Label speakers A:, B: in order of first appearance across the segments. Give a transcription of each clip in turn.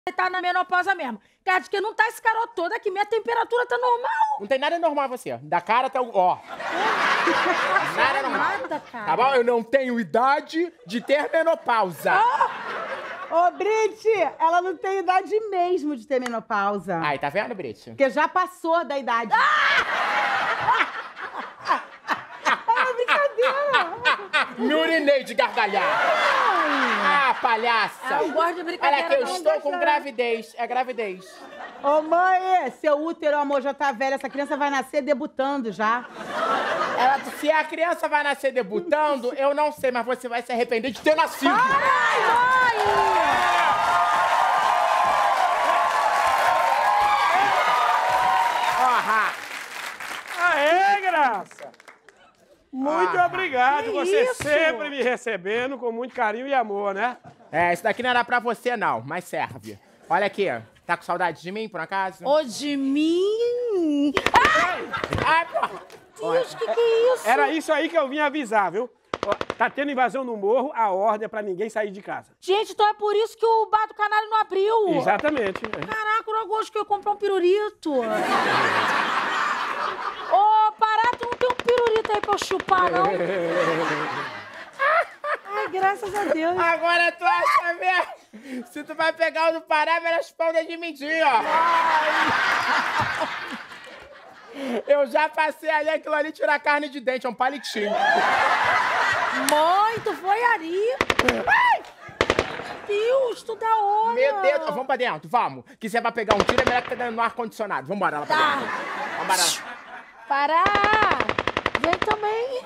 A: tá na menopausa mesmo. Quer dizer que não tá esse garoto todo aqui, minha temperatura tá normal.
B: Não tem nada normal você. Da cara até o... Ó. Nada normal.
A: Nada, cara.
B: Tá bom? Eu não tenho idade de ter menopausa.
C: Ô, Brit, ela não tem idade mesmo de ter menopausa.
B: Aí, tá vendo, Brit?
C: Porque já passou da idade. É brincadeira.
B: Me urinei de gargalhar. Ah, palhaça.
A: Eu gosto de brincadeira.
B: Olha aqui, eu
A: não
B: estou
A: deixa.
B: com gravidez. É gravidez.
C: Ô, mãe, seu útero, amor, já tá velho. Essa criança vai nascer debutando já.
B: Se a criança vai nascer debutando, eu não sei, mas você vai se arrepender de ter nascido.
D: Aê, Graça! Muito obrigado, você
A: isso?
D: sempre me recebendo com muito carinho e amor, né?
B: É, isso daqui não era pra você, não, mas serve. Olha aqui, tá com saudade de mim, por acaso?
A: Ô, de mim?
B: Ai, porra!
A: Deus, que é isso?
D: Era isso aí que eu vim avisar, viu? Ó, tá tendo invasão no morro, a ordem é pra ninguém sair de casa.
A: Gente, então é por isso que o bar do canário não abriu.
D: Exatamente.
A: Caraca, eu não gosto que eu ia comprar um pirulito. Ô, Pará, tu não tem um pirulito aí pra eu chupar, não? Ai, graças a Deus.
B: Agora tu acha mesmo? Se tu vai pegar o do Pará, vai responder de mentir, ó. Eu já passei ali, aquilo ali tira carne de dente, é um palitinho.
A: Mãe, tu foi ali? Ai! Deus, tu dá hora.
B: Meu Deus, vamos pra dentro, vamos. Que se é pra pegar um tiro, é melhor que tá dando no ar-condicionado. Vambora lá pra
A: Tá.
B: dentro. Vambora.
A: Pará! Vem também.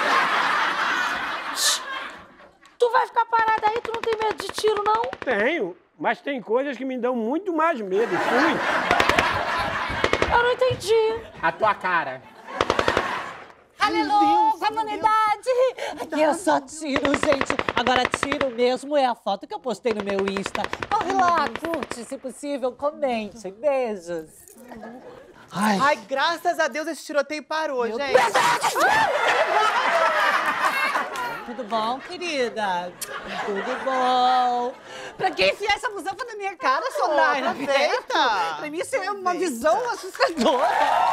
A: Tu vai ficar parada aí? Tu não tem medo de tiro, não?
D: Tenho, mas tem coisas que me dão muito mais medo. Fui.
A: Eu não entendi.
B: A tua cara.
E: Aleluia, comunidade! Aqui é só tiro, gente. Agora, tiro mesmo é a foto que eu postei no meu Insta. Corre lá, curte, se possível, comente. Beijos.
F: Ai, graças a Deus esse tiroteio parou, gente.
E: Tudo bom, querida? Tudo bom. Pra quem enfiar essa busanfa na minha cara, Sonaira?
F: Aproveita.
E: Pra mim, isso é uma visão assustadora.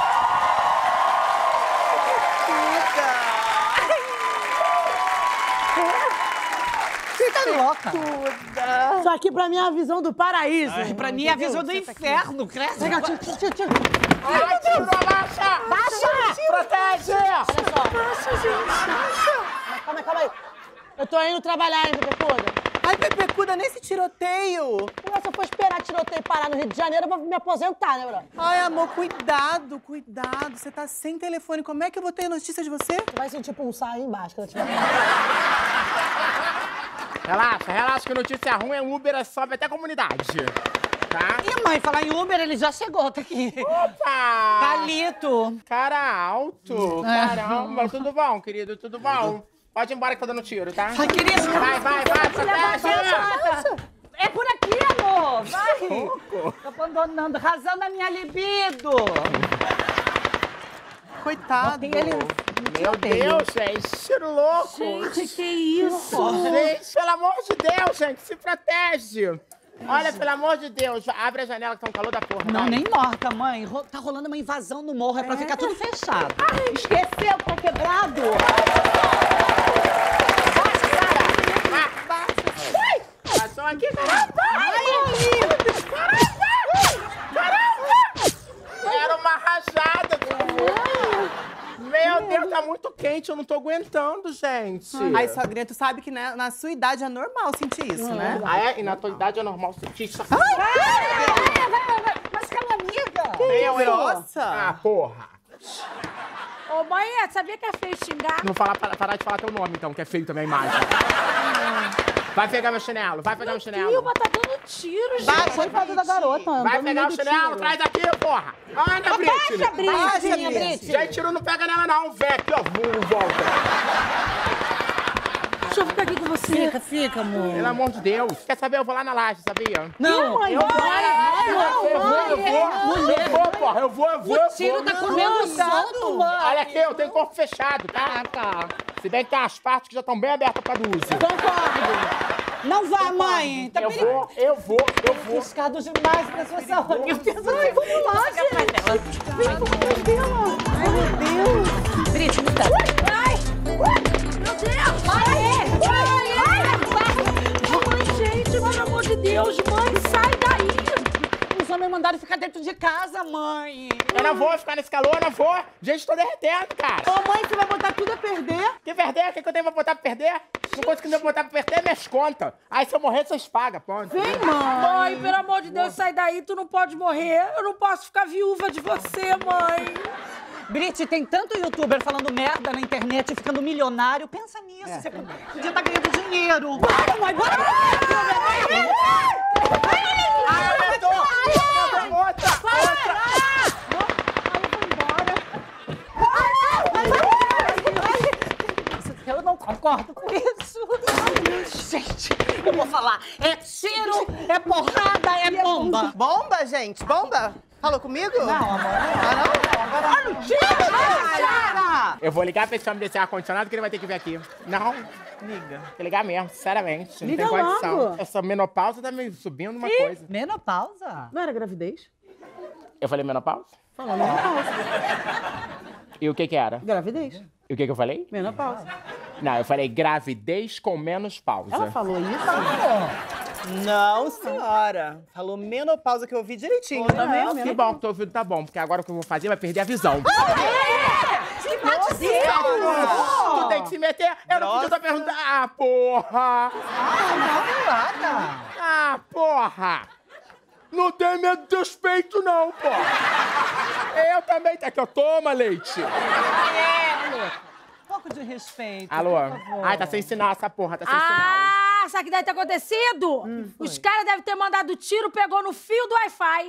E: Você tá louca?
C: Isso aqui pra mim é a visão do paraíso.
E: Pra mim é a visão do inferno, cresce.
C: Pega, tira.
B: Ai, tiro, abaixa!
E: Baixa!
B: Protege!
C: Calma aí. Eu tô indo trabalhar, hein, Pepecuda?
F: Ai, Pepecuda, nesse tiroteio.
C: Se eu for esperar tiroteio parar no Rio de Janeiro, eu vou me aposentar, né, bro?
F: Ai, amor, cuidado. Você tá sem telefone. Como é que eu vou ter notícia de você?
C: Você vai sentir pulsar aí embaixo quando eu tiver.
B: Relaxa que notícia ruim é um Uber, sobe até a comunidade. Tá?
E: Ih, mãe, falar em Uber, ele já chegou, tá aqui.
B: Opa!
E: Palito.
B: Cara alto. Caramba, tudo bom, querido? Tudo bom? Pode ir embora que tá dando tiro, tá?
E: Ai, querida.
B: Vai, protege!
E: É por aqui, amor. Vai. Tô abandonando, razão da minha libido.
F: Coitado.
E: Tem ele...
B: Meu Deus, gente, tiro louco!
A: Gente, que isso?
B: Gente, pelo amor de Deus, gente, se protege! Olha, pelo amor de Deus, abre a janela que tá um calor da porra.
E: Não,
B: vai.
E: nem morta, mãe. Tá rolando uma invasão no morro, é pra ficar tudo fechado.
C: Esqueceu que tá quebrado?
B: Passou aqui, caramba! Era uma rajada! Meu Deus, tá muito quente, eu não tô aguentando, gente.
F: Ai, sogrinha, tu sabe que na sua idade é normal sentir isso, né?
B: Ah, é? E na tua idade é normal sentir isso?
E: Mas calma, amiga.
F: Nossa!
B: Ah, porra!
A: Ô, mãe, sabia que é feio xingar?
B: Não parar de falar teu nome, então, que é feio também a imagem. Vai pegar meu chinelo, vai pegar meu chinelo.
A: Ih, mas tá dando tiro, gente.
C: Coitada da garota,
B: Vai
C: andando
B: pegar o
C: meio do
B: chinelo,
C: tiro.
B: traz aqui, porra! Anda, Britney!
A: Baixa, Britney.
E: Tadinha, Brit.
B: Já tiro não pega nela não, velho. Aqui, ó, volta.
A: Deixa eu ficar aqui com você.
E: Fica, amor.
B: Pelo amor de Deus. Quer saber? Eu vou lá na laje, sabia?
E: Não,
C: Mãe,
B: Eu vou, porra. Eu vou.
E: o tiro tá comendo solto, mãe.
B: Olha aqui, eu tenho corpo fechado, tá?
E: Ah, tá.
B: Se bem que tem umas partes que já estão bem abertas pra uso.
C: Concordo.
E: Não vá, mãe. Tá
B: Eu vou.
E: arriscado demais pra sua saúde. Meu Deus, vamos lá, gente.
C: Vem, vamos prendê-la. Ai, meu Deus.
E: Brito, me dá.
A: Meu Deus! Mãe, gente, pelo amor de Deus, mãe, sai daí!
E: Os homens mandaram ficar dentro de casa, mãe.
B: Eu não vou ficar nesse calor, eu não vou. Gente, tô derretendo, cara.
C: Ô, mãe, você vai botar tudo a perder?
B: Que perder? O que eu tenho pra botar pra perder? Não coisa que eu tenho pra botar pra perder é minhas contas. Aí se eu morrer, vocês pagam, ponto.
C: Vem, mãe.
A: Mãe, pelo amor de Deus, sai daí, tu não pode morrer. Eu não posso ficar viúva de você, mãe.
E: Brit, tem tanto youtuber falando merda na internet e ficando milionário. Pensa nisso, você podia estar ganhando dinheiro. Bora, mãe, bora! Eu não concordo com isso. Gente, eu vou falar. É tiro, é porrada, é bomba.
F: Bomba, gente? Bomba? Falou comigo?
E: Não, amor.
B: Eu vou ligar pra esse homem desse ar-condicionado que ele vai ter que vir aqui. Não. Liga. Tem que ligar mesmo, sinceramente. Não
C: Liga
B: tem condição.
C: logo.
B: Essa menopausa tá me subindo uma coisa.
E: Menopausa?
C: Não era gravidez?
B: Eu falei menopausa?
C: Falou menopausa.
B: E o que que era?
C: Gravidez.
B: E o que que eu falei?
C: Menopausa.
B: Não, eu falei gravidez com menos pausa.
C: Ela falou isso?
F: Não, senhora. Falou menopausa que eu ouvi direitinho. Tá vendo?
B: Que bom que teu ouvido tá bom, porque agora o que eu vou fazer vai perder a visão. Tu tem que se meter. Eu não podia perguntar. Ah, porra! Ah, porra! Não tem medo de teus peitos, não, porra! Eu também. Aqui, ó, toma leite.
E: Um pouco de respeito.
B: Alô?
E: por favor.
B: Ai, tá sem sinal essa porra, tá sem sinal.
A: Ah, sabe o que deve ter acontecido? Os caras devem ter mandado tiro, pegou no fio do Wi-Fi.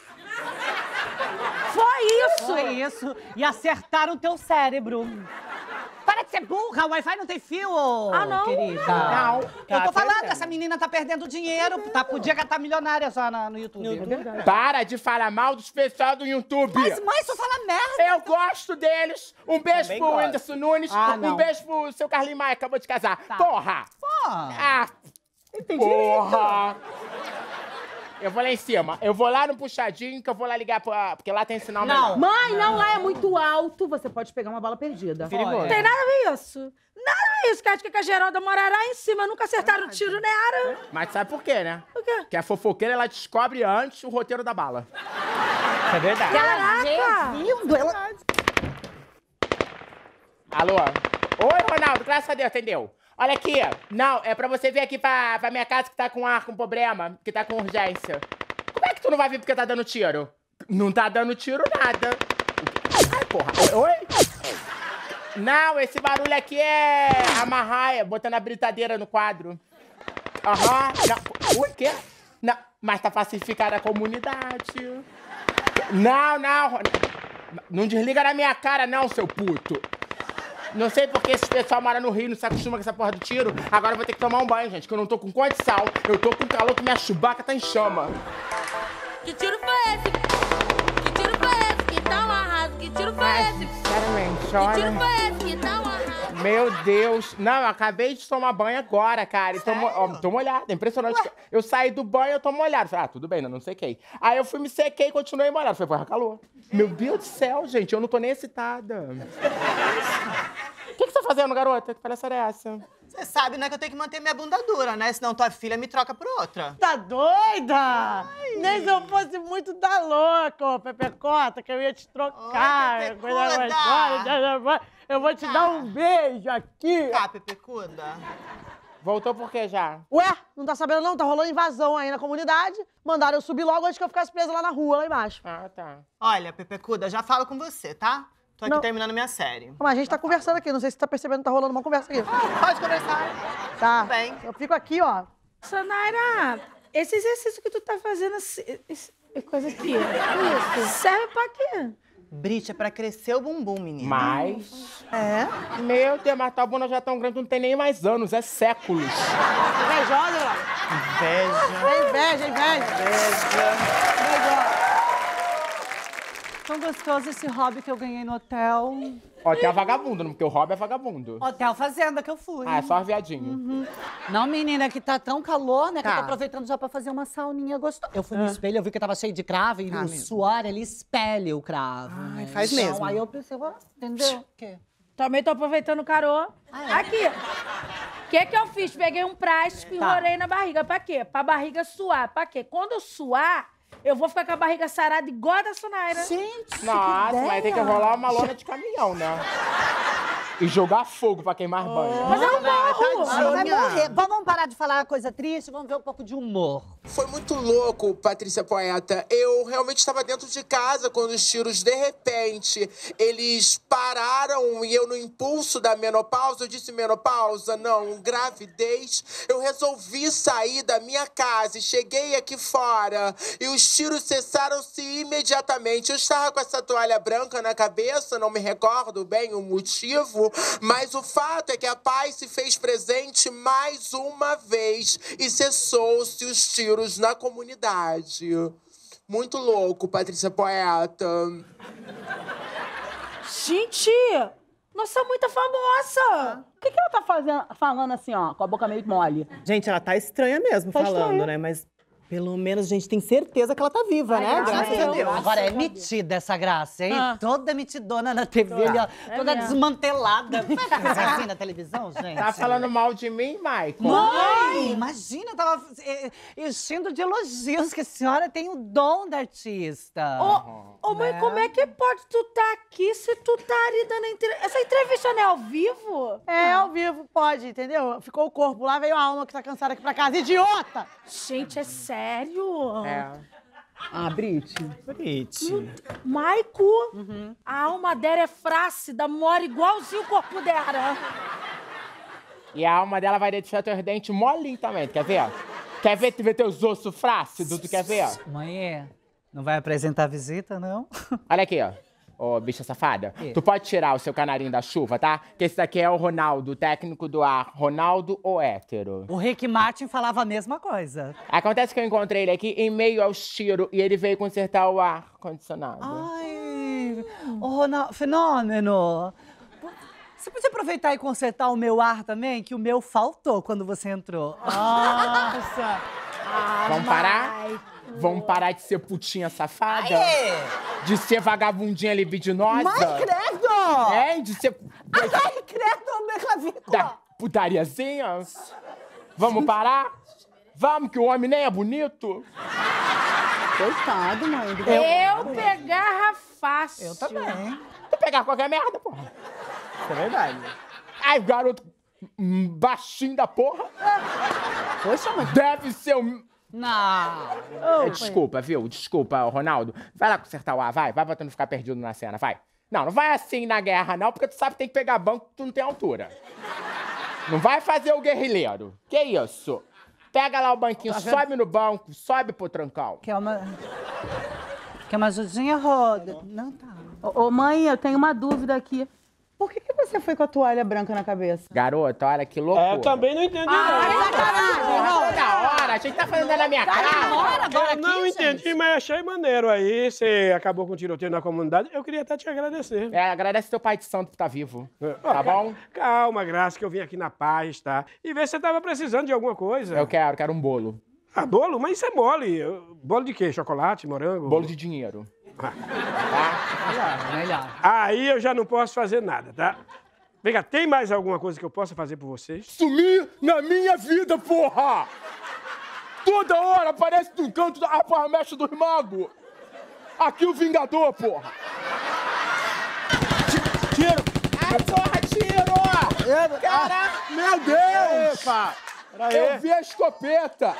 A: Foi isso!
E: Foi isso. E acertaram teu cérebro. Para de ser burra, o Wi-Fi não tem fio,
A: não?
E: querida.
B: Não.
E: Eu tô falando,
B: perdendo.
E: essa menina tá perdendo dinheiro, podia estar milionária só no YouTube.
B: Para de falar mal dos pessoal do YouTube.
E: Mas mãe, só fala merda.
B: Eu gosto deles. Um beijo
F: Também
B: pro
F: gosto.
B: Whindersson Nunes. Um beijo pro seu Carlinhos Maia, acabou de casar. Porra! Ah, porra! Eu vou lá em cima. Eu vou lá no puxadinho, que eu vou lá ligar pra... Porque lá tem sinal melhor.
C: Mãe, não, lá é muito alto. Você pode pegar uma bala perdida.
E: Perigoso.
A: Não tem nada a ver isso. Nada a ver isso, que acho que a Geralda morará em cima. Nunca acertaram tiro nela.
B: Mas sabe por quê, né?
A: Por quê?
B: Que a fofoqueira, ela descobre antes o roteiro da bala.
F: É verdade.
A: Caraca!
E: Lindo, ela...
B: Alô? Oi, Ronaldo, graças a Deus, entendeu? Olha aqui, não, é pra você vir aqui pra minha casa que tá com problema, que tá com urgência. Como é que tu não vai vir porque tá dando tiro? Não tá dando tiro nada. Ai, porra. Oi? Não, esse barulho aqui é a marraia, botando a britadeira no quadro. Aham. Não. Ui, quê? Não, mas tá pacificada a comunidade. Não. Não desliga na minha cara, não, seu puto. Não sei porque esse pessoal mora no Rio, não se acostuma com essa porra do tiro. Agora eu vou ter que tomar um banho, gente, que eu não tô com condição. Eu tô com calor que minha chubaca tá em chama.
G: Que tiro foi esse? Que tiro foi esse? Que tal arraso? Que tiro foi esse?
B: Sinceramente,
G: Que tiro
B: olha.
G: foi esse? Que tal arraso?
B: Meu Deus. Não, eu acabei de tomar banho agora, cara. E tô molhada, impressionante. Eu saí do banho e eu tô molhada. Falei, tudo bem, não sequei. Aí eu fui me sequei e continuei molhada. Falei, porra, calor. Meu Deus do céu, gente, eu não tô nem excitada. O que você tá fazendo, garota? Que palhaçada é essa?
F: Você sabe, né, que eu tenho que manter minha bunda dura, né? Senão tua filha me troca por outra.
H: Tá doida? Nem se eu fosse muito da louca, ô Pepecota, que eu ia te trocar.
F: Oi,
H: coisa mais
F: Pepecuda.
H: gostosa. Eu vou te dar um beijo aqui.
F: Tá, Pepecuda?
B: Voltou por quê já?
H: Ué, não tá sabendo não? Tá rolando invasão aí na comunidade. Mandaram eu subir logo antes que eu ficasse presa lá na rua, lá embaixo.
B: Ah, tá.
F: Olha, Pepecuda, já falo com você, tá? Tô aqui
H: Não.
F: terminando minha série.
H: Mas a gente tá conversando aqui, não sei se você tá percebendo que tá rolando uma conversa aqui.
F: Pode conversar.
H: Tá.
F: Tudo bem.
H: Eu fico aqui, ó.
A: Naira, esse exercício que tu tá fazendo, coisa aqui, serve pra quê?
F: Brit, é pra crescer o bumbum, menina.
B: Mas...
H: É?
B: Meu Deus, mas tua bunda já é tão grande, não tem nem mais anos, é séculos.
H: Invejosa, ó.
F: Inveja.
H: É inveja.
E: Tão gostoso esse hobby que eu ganhei no hotel.
B: Hotel vagabundo, porque o hobby é vagabundo.
E: Hotel Fazenda que eu fui.
B: Ah, é só viadinho.
E: Não, menina, que tá tão calor, né? Que eu tô aproveitando já pra fazer uma sauninha gostosa. Eu fui no espelho, eu vi que tava cheio de cravo e o suor, ele espelha o cravo.
F: Ai, faz mesmo.
E: Aí eu pensei, entendeu? O quê?
A: Também tô aproveitando o carô. Aqui. O que eu fiz? Peguei um plástico e enrolei na barriga. Pra quê? Pra barriga suar. Pra quê? Quando eu suar, eu vou ficar com a barriga sarada igual a da Sonaira.
E: Gente,
B: Nossa, mas tem que rolar uma lona de caminhão, né? E jogar fogo pra queimar banho.
A: Mas eu não morro.
E: Ela vai morrer. Vamos parar de falar coisa triste, vamos ver um pouco de humor.
I: Foi muito louco, Patrícia Poeta. Eu realmente estava dentro de casa quando os tiros, de repente, eles pararam e eu, no impulso da menopausa, eu disse menopausa, não, gravidez. Eu resolvi sair da minha casa e cheguei aqui fora e os tiros cessaram-se imediatamente. Eu estava com essa toalha branca na cabeça, não me recordo bem o motivo, mas o fato é que a paz se fez presente mais uma vez e cessou-se os tiros na comunidade. Muito louco, Patrícia Poeta.
A: Gente, nossa, muita famosa.
C: O que ela tá falando assim, ó, com a boca meio mole?
F: Gente, ela tá estranha mesmo falando,
C: estranha.
F: né? Mas pelo menos a gente tem certeza que ela tá viva, né? Graças a Deus.
E: Agora é metida essa graça, hein? Toda metidona na TV, ali, ó, toda desmantelada. Vai fazer assim na televisão, gente?
B: Tá falando mal de mim, Michael?
E: Mãe! Imagina, eu tava enchendo de elogios que a senhora tem o dom da artista.
A: Ô, mãe, como é que pode tu tá aqui se tu tá ali dando entrevista? Essa entrevista não é ao vivo?
C: É, ao vivo, pode, entendeu? Ficou o corpo, lá veio a alma que tá cansada aqui pra casa. Idiota!
A: Gente, é sério?
B: É.
C: Ah, Brit.
A: Maico, a alma dela é flácida, mora igualzinho o corpo dela.
B: E a alma dela vai deixar teus dentes molinhos também, tu quer ver? Quer ver teus ossos flácidos, tu quer ver?
E: Mãe, não vai apresentar a visita, não?
B: Olha aqui, ó. Ô, bicha safada, tu pode tirar o seu canarinho da chuva, tá? Que esse daqui é o Ronaldo, o técnico do ar. Ronaldo ou hétero?
E: O Rick Martin falava a mesma coisa.
B: Acontece que eu encontrei ele aqui em meio aos tiros e ele veio consertar o ar-condicionado.
E: Ai, ô Ronaldo, fenômeno. Você podia aproveitar e consertar o meu ar também? Que o meu faltou quando você entrou.
C: Nossa!
B: Vamos parar? Vamos parar de ser putinha safada? De ser vagabundinha libidinosa?
H: Mas credo!
B: É, de ser...
H: Ai, credo, minha clavícula!
B: Da putariazinha? Vamos parar? Vamos, que o homem nem é bonito?
C: Coitado, mãe.
A: Eu pegar fácil.
E: Eu também.
B: Tu pegar qualquer merda, porra. Isso é verdade. Ai, garoto baixinho da porra.
C: Poxa, mãe.
B: Deve ser um...
E: Não.
B: Desculpa, viu? Desculpa, Ronaldo. Vai lá consertar o ar, vai pra tu não ficar perdido na cena, vai. Não vai assim na guerra, não, porque tu sabe que tem que pegar banco que tu não tem altura. Não vai fazer o guerrilheiro. Que isso? Pega lá o banquinho, sobe no banco, sobe pro trancão.
E: Quer uma ajudinha, Roda? Não, tá.
C: Ô, mãe, eu tenho uma dúvida aqui. Por que você foi com a toalha branca na cabeça?
B: Garota, olha que loucura.
D: Eu também não entendi, não.
B: Toda hora, a gente tá fazendo na minha cara.
D: Eu não entendi, mas achei maneiro aí. Você acabou com o tiroteio na comunidade. Eu queria até te agradecer.
B: É, agradece teu pai de santo por tá vivo. Tá bom?
D: Calma, Graça, que eu vim aqui na paz, tá? E ver se você tava precisando de alguma coisa.
B: Eu quero um bolo.
D: Ah, bolo? Mas isso é mole. Bolo de quê? Chocolate, morango?
B: Bolo de dinheiro.
E: Melhor.
D: Aí eu já não posso fazer nada, tá? Vem cá, tem mais alguma coisa que eu possa fazer por vocês?
B: Sumir na minha vida, porra! Toda hora aparece no canto da mexe dos magos. Aqui o Vingador, porra! Tiro! Ai, porra, tiro! Caraca! Meu Deus!
D: Epa!
B: Eu vi a escopeta!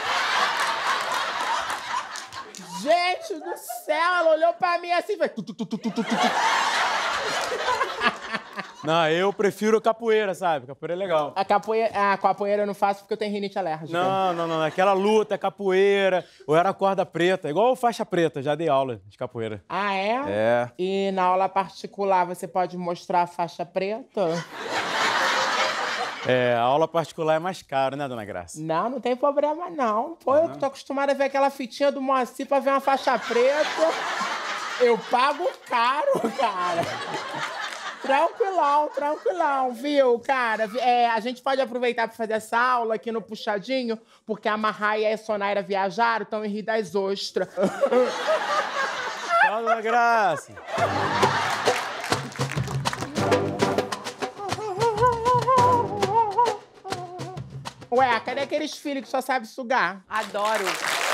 B: Gente do céu, ela olhou pra mim assim e fez...
J: Não, eu prefiro capoeira, sabe? Capoeira é legal.
B: A capoeira eu não faço porque eu tenho rinite alérgica.
J: Não. Aquela luta, capoeira, ou era corda preta, igual faixa preta, já dei aula de capoeira.
B: Ah, é?
J: É.
B: E na aula particular você pode mostrar a faixa preta?
J: É, a aula particular é mais caro, né, dona Graça?
B: Não tem problema, não. Pô, eu tô acostumada a ver aquela fitinha do Moacir pra ver uma faixa preta. Eu pago caro, cara. Tranquilão, viu, cara? A gente pode aproveitar pra fazer essa aula aqui no Puxadinho, porque a Marraia e a Sonaira viajaram, estão em Rio das Ostras.
J: Fala, Dona Graça.
B: Ué, cadê aqueles filhos que só sabem sugar?
C: Adoro.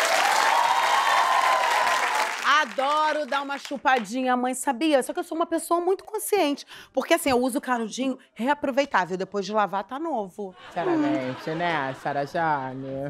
C: Adoro dar uma chupadinha, mãe, sabia? Só que eu sou uma pessoa muito consciente. Porque, assim, eu uso canudinho reaproveitável. Depois de lavar, tá novo.
B: Sinceramente, né, Sara Jane?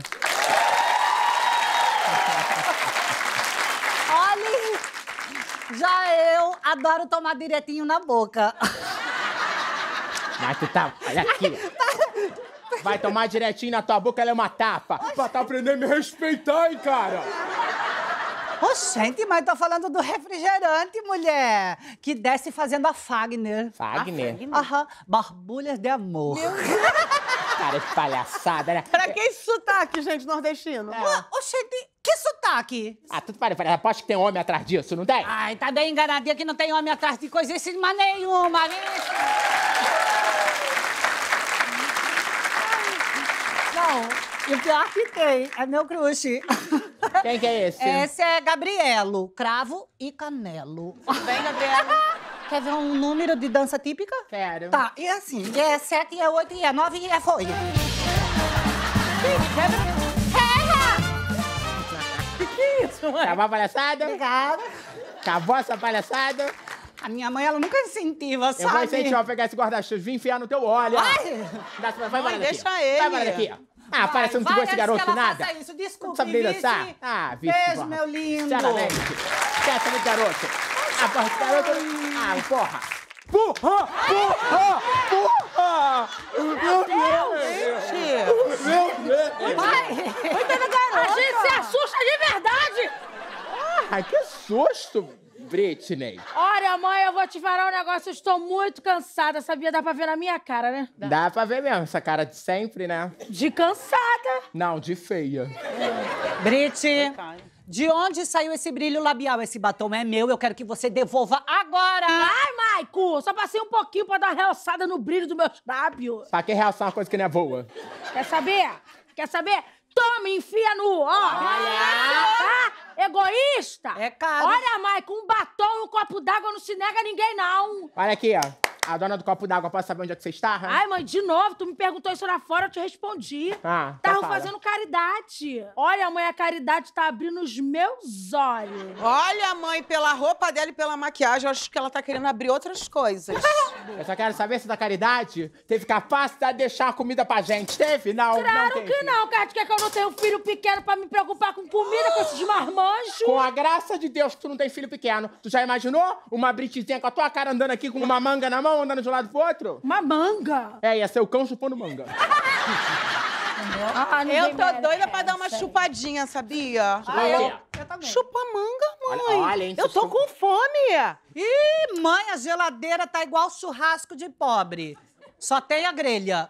E: Olha, já eu adoro tomar direitinho na boca.
B: Mas tu tá... Olha aqui. Vai tomar direitinho na tua boca, ela é uma tapa. Pra tá aprendendo a me respeitar, hein, cara?
E: Oxente, mas tô falando do refrigerante, mulher. Que desce fazendo a Fagner.
B: Fagner?
E: Aham, barbulhas de amor.
B: Cara, que palhaçada, né?
C: Pra que esse sotaque, gente, nordestino?
E: Oxente, que sotaque?
B: Ah, tudo para. Aposto que tem homem atrás disso, não tem?
E: Ai, tá bem enganadinha que não tem homem atrás de coisíssima nenhuma, viu? Não, e o pior que tem é meu crush.
B: Quem que é esse?
E: Esse é Gabrielo, cravo e canelo.
C: Vem, Gabriela.
E: Quer ver um número de dança típica?
B: Quero.
E: Tá, e assim, é 7, e é 8, e é 9, e é foi.
C: Que isso, mãe?
B: Acabou a palhaçada?
E: Obrigada.
B: Acabou essa palhaçada?
E: A minha mãe, ela nunca incentiva, sabe?
B: Eu vou incentivar a pegar esse guarda-chuva, vim enfiar no teu olho.
E: Ai!
B: Vai embora daqui.
C: Deixa ele.
B: Vai embora daqui. Ah, parece que não pegou esse garoto nada.
E: Faça isso. Desculpe,
B: Não sabe nem
E: vice.
B: dançar? Ah, vice.
E: Beijo,
B: porra.
E: meu lindo.
B: Sinceramente. Esquece do garoto. Ah, porra, esse garoto... Ah, porra. Porra! Meu Deus!
E: Coitada da garota.
A: A gente se assusta de verdade!
B: Ai, que susto, Britney.
A: Olha, mãe, eu vou te falar um negócio. Eu estou muito cansada, sabia? Dá pra ver na minha cara, né?
B: Dá pra ver mesmo essa cara de sempre, né?
A: De cansada.
B: Não, de feia.
E: Brit, de onde saiu esse brilho labial? Esse batom é meu, eu quero que você devolva agora!
A: Ai, Maico, só passei um pouquinho pra dar uma realçada no brilho dos meus lábios.
B: Pra que realçar uma coisa que não é boa?
A: Quer saber? Quer saber? Toma, enfia no... Ó, tá? Egoísta?
E: É caro.
A: Olha, Maico, um batom e um copo d'água não se nega a ninguém, não.
B: Olha aqui, ó. A dona do copo d'água, posso saber onde é que você está?
A: Ai, mãe, de novo, tu me perguntou isso lá fora, eu te respondi.
B: Ah, então
A: Estavam
B: fala.
A: fazendo caridade. Olha, mãe, a caridade tá abrindo os meus olhos.
C: Olha, mãe, pela roupa dela e pela maquiagem, eu acho que ela tá querendo abrir outras coisas.
B: Eu só quero saber se da caridade teve capacidade de deixar a comida pra gente. Teve? Não, não
A: Claro
B: teve.
A: que não, cara. Tu quer que eu não tenha um filho pequeno pra me preocupar com comida, com esses marmanjos?
B: Com a graça de Deus que tu não tem filho pequeno. Tu já imaginou uma Britzinha com a tua cara andando aqui com uma manga na mão, andando de um lado pro outro?
A: Uma manga.
B: É, ia ser o cão chupando manga.
A: Ah, ninguém
C: Eu tô
A: merece.
C: doida pra dar uma chupadinha, sabia?
E: Eu também.
C: Chupa manga, mãe.
B: Olha, hein,
C: eu tô
B: vocês
C: com fome.
E: Ih, mãe, a geladeira tá igual churrasco de pobre. Só tem a grelha.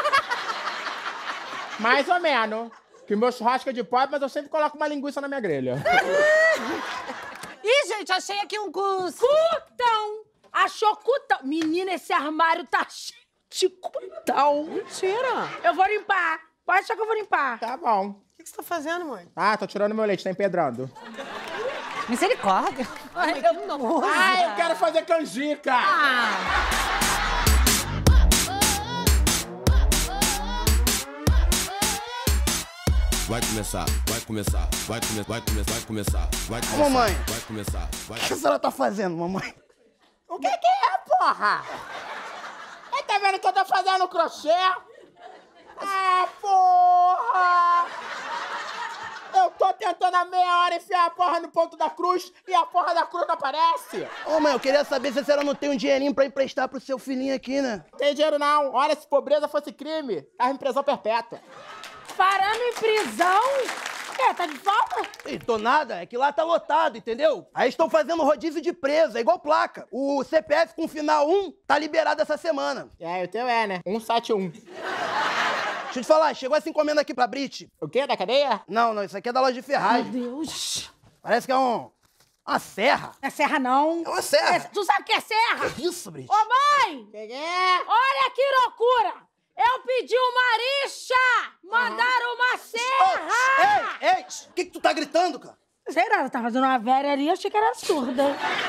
B: Mais ou menos. Que meu churrasco é de pobre, mas eu sempre coloco uma linguiça na minha grelha.
E: Ih, gente, achei aqui um curso.
A: Cutão! Achou cutão? Menina, esse armário tá cheio de cutão.
C: Mentira.
A: Eu vou limpar. Pode achar que eu vou limpar.
B: Tá bom.
C: O que você tá fazendo, mãe?
B: Ah, tô tirando meu leite, tá empedrando.
E: Misericórdia. Ai, eu não.
B: Ai, eu quero fazer canjica!
K: Vai começar, vai começar, vai começar, vai começar, vai começar, vai começar.
L: Mamãe.
K: Vai começar, vai
L: O que a senhora tá fazendo, mamãe?
B: O que que é, porra? Tá vendo que eu tô fazendo crochê? Ah, porra! Eu tô tentando há meia hora enfiar a porra no ponto da cruz e a porra da cruz não aparece.
L: Ô, mãe, eu queria saber se a senhora não tem um dinheirinho pra emprestar pro seu filhinho aqui, né?
B: Não tem dinheiro não. Olha, se pobreza fosse crime, tava em prisão perpétua.
A: Parando em prisão? É, tá de falta?
L: Ih, tô nada, é que lá tá lotado, entendeu? Aí estão fazendo rodízio de preso, é igual placa. O CPF com final 1 tá liberado essa semana.
B: É, o teu é, né? 171.
L: Deixa eu te falar, chegou essa encomenda aqui pra Brit.
B: O quê? Da cadeia?
L: Não, isso aqui é da loja de ferragem.
A: Meu Deus.
L: Parece que é um Uma serra?
A: Não é serra, não.
L: É uma serra.
A: Tu sabe o que é serra?
L: Que isso, Brit?
A: Ô, mãe! Olha que loucura! Eu pedi uma arixa! Mandaram uma serra!
L: Ei! O que tu tá gritando, cara?
A: Sei lá, ela tá fazendo uma velha ali, eu achei que era surda.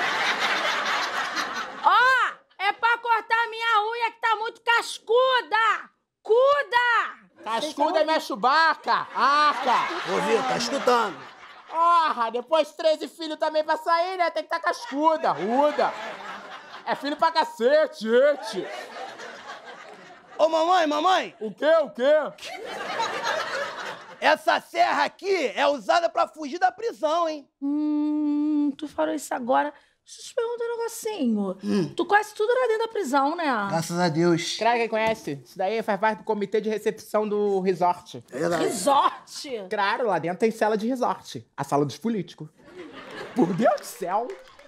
A: Ó, é pra cortar minha unha que tá muito cascuda! Cuda!
B: Cascuda é minha Chewbacca! Aca!
L: Ouviu? Tá escutando.
B: Porra, depois 13 filhos também pra sair, né? Tem que tá cascuda, ruda. É filho pra cacete, gente.
L: Ô, mamãe!
B: O quê?
L: Essa serra aqui é usada pra fugir da prisão, hein?
A: Tu falou isso agora. Deixa eu te perguntar um negocinho. Tu conhece tudo lá dentro da prisão, né?
L: Graças a Deus.
B: Claro que conhece. Isso daí faz parte do comitê de recepção do resort.
L: É verdade.
A: Resort?
B: Claro, lá dentro tem cela de resort. A sala dos políticos. Por Deus do céu.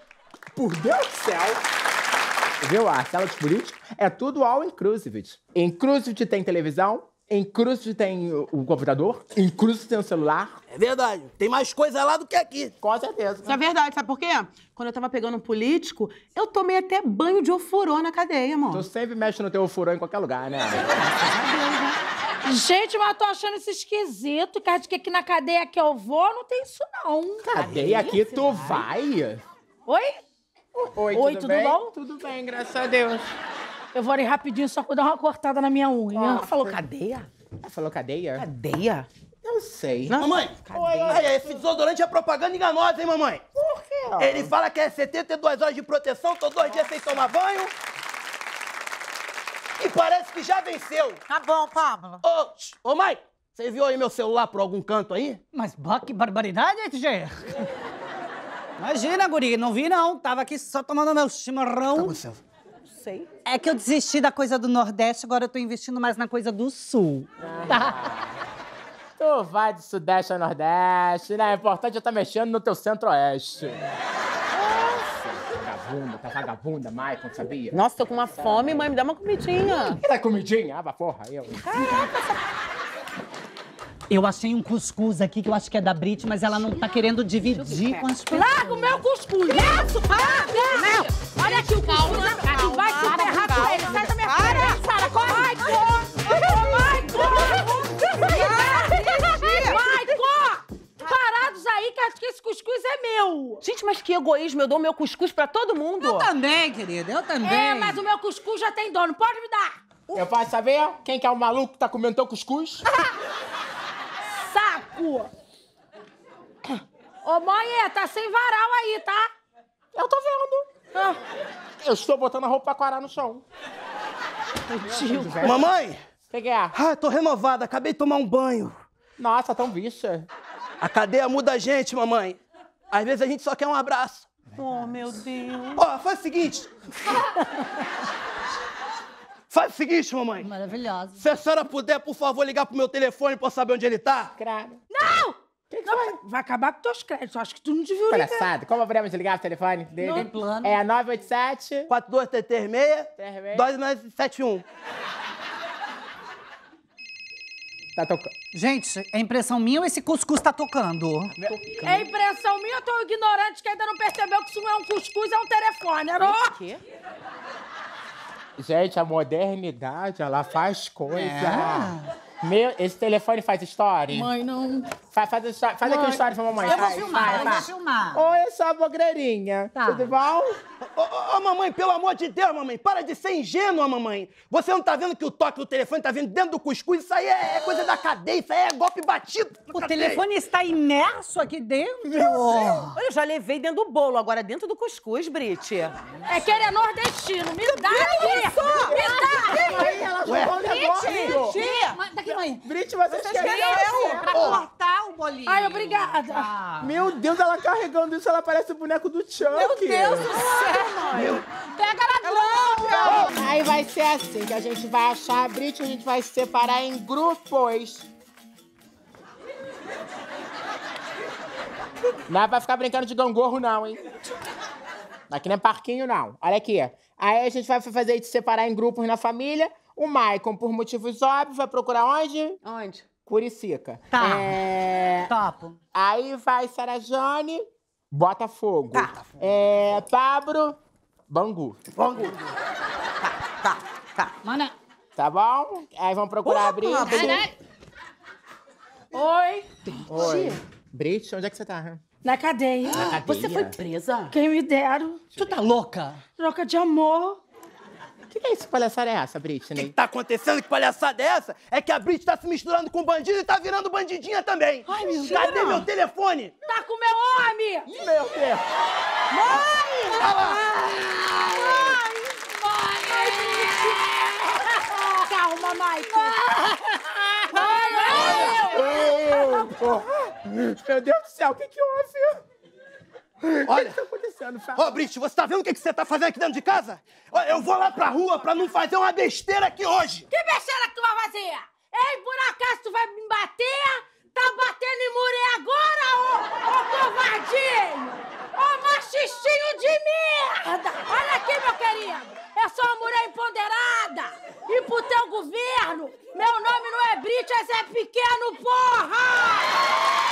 B: Viu? A sala dos políticos é tudo all inclusive. Inclusive tem televisão, inclusive tem o computador, inclusive tem o celular.
L: É verdade. Tem mais coisa lá do que aqui.
B: Com certeza.
C: Isso é verdade, sabe por quê? Quando eu tava pegando um político, eu tomei até banho de ofurô na cadeia, amor.
B: Tu sempre mexe no teu ofurô em qualquer lugar, né?
A: Gente, mas eu tô achando isso esquisito. Quer dizer que aqui na cadeia que eu vou, não tem isso, não.
B: Cadeia aqui tu vai?
A: Oi?
B: Oi,
A: tudo
B: bem?
A: bom?
B: Tudo bem, graças a Deus.
A: Eu vou ali rapidinho só pra dar uma cortada na minha unha.
C: Ela falou cadeia?
B: Falou cadeia?
C: Cadeia?
B: Não sei.
L: Mamãe, aí, esse desodorante é propaganda enganosa, hein, mamãe?
B: Por quê?
L: Ele fala que é 72 horas de proteção, tô 2 dias sem tomar banho. E parece que já venceu.
H: Tá bom, Pablo.
L: Ô, mãe, você viu aí meu celular por algum canto aí?
E: Mas, que barbaridade, RG. Imagina, guri, não vi não. Tava aqui só tomando meu chimarrão.
L: Tá com licença.
C: Sei.
E: É que eu desisti da coisa do Nordeste, agora eu tô investindo mais na coisa do Sul.
B: Tu vai de Sudeste a Nordeste, né? O importante é estar mexendo no teu Centro-Oeste. Nossa, vagabunda, Maicon, sabia?
C: Nossa, tô com uma fome, mãe, me dá uma comidinha.
B: Que da comidinha? Ah, porra, eu.
E: Eu achei um cuscuz aqui que eu acho que é da Brit, mas ela não tá querendo dividir com as pessoas.
A: Larga o meu cuscuz! Isso! Olha aqui o cuscuz! Tu vai se ferrar com ele! Sai da minha cara! Sara, corre! Maicon! Parados aí, que acho que esse cuscuz é meu!
C: Gente, mas que egoísmo, eu dou meu cuscuz pra todo mundo.
E: Eu também, querida, eu também.
A: É, mas o meu cuscuz já tem dono, pode me dar!
B: Eu posso saber quem que é o maluco que tá comendo teu cuscuz?
A: Saco! Ô, mãe, tá sem varal aí, tá?
B: Eu tô vendo. Eu estou botando a roupa pra quarar no chão.
L: Mamãe!
B: O que é?
L: Ah, tô renovada, acabei de tomar um banho.
B: Nossa, tão bicha.
L: A cadeia muda a gente, mamãe. Às vezes a gente só quer um abraço.
C: Oh, meu Deus.
L: Ó, faz o seguinte. Faz o seguinte, mamãe.
E: Maravilhosa.
L: Se a senhora puder, por favor, ligar pro meu telefone pra eu saber onde ele tá.
B: Claro.
A: Não! Vai acabar com teus créditos. Acho que tu não devia ligar.
B: Palhaçada. Como podemos ligar pro telefone dele?
E: Não, plano.
B: É 987...
L: 42336 2971.
B: Tá tocando.
E: Gente, é impressão minha ou esse cuscuz tá tocando?
A: É impressão minha, eu tô ignorante que ainda não percebeu que isso não é um cuscuz, é um telefone.
C: O quê?
B: Gente, a modernidade, ela faz coisa. Esse telefone faz story?
A: Mãe, não.
B: Faz aqui um story pra mamãe.
E: Eu vou filmar, eu vou filmar.
B: Oi, sua bogreirinha.
E: Tá.
B: Tudo bom?
L: Ô, mamãe, pelo amor de Deus, mamãe, para de ser ingênua, mamãe. Você não tá vendo que o toque do telefone tá vindo dentro do cuscuz? Isso aí é coisa da cadeia, isso aí é golpe batido.
E: O telefone está imerso aqui dentro?
C: Olha, eu já levei dentro do bolo, agora dentro do cuscuz, Brit.
A: É que ele é nordestino. Me dá aqui! Me dá!
B: Aí ela jogou um negócio.
E: Daqui, mãe.
B: Brit, você esqueceu.
E: Pra cortar o bolinho.
A: Ai, obrigada.
B: Meu Deus, ela carregando isso, ela parece o boneco do Chuck.
A: Meu Deus do céu, mãe. Pega ela louca.
B: Aí vai ser assim, que a gente vai achar a Brit, a gente vai se separar em grupos. Não é pra ficar brincando de gangorro, não, hein? Aqui não é parquinho, não. Olha aqui. Aí a gente vai fazer de separar em grupos na família. O Maicon, por motivos óbvios, vai procurar onde?
C: Onde?
B: Curicica.
E: Tá. Topo.
B: Aí vai Sarajane, Botafogo.
C: Tá.
B: Pablo, Bangu.
C: Bangu. Tá.
E: Mana.
B: Tá bom? Aí vamos procurar a Brit.
A: Oi.
B: Oi. Brit, onde é que você tá?
A: Na cadeia.
B: Na cadeia?
C: Você foi presa?
A: Quem me dera.
E: Tu tá louca?
A: Troca de amor.
B: Que é isso? Que palhaçada é essa, Britney?
L: O que tá acontecendo? Que palhaçada é essa? É que a Brit tá se misturando com bandido e tá virando bandidinha também.
C: Ai, meu Deus.
L: Cadê meu telefone?
A: Tá com meu homem!
B: Meu Deus!
A: Mãe!
L: Olha lá.
A: Calma, Mike.
B: Meu Deus do céu, o que houve?
L: Olha,
B: o que tá acontecendo?
L: Ô, Brit, você tá vendo o que você tá fazendo aqui dentro de casa? Ó, eu vou lá pra rua pra não fazer uma besteira aqui hoje.
A: Que besteira que tu vai fazer? Ei, por acaso tu vai me bater? Tá batendo em mulher agora, ô covardinho! Ô machistinho de merda! Olha aqui, meu querido! É só uma mulher empoderada! E pro teu governo, meu nome não é Brit, é Zé Pequeno, porra!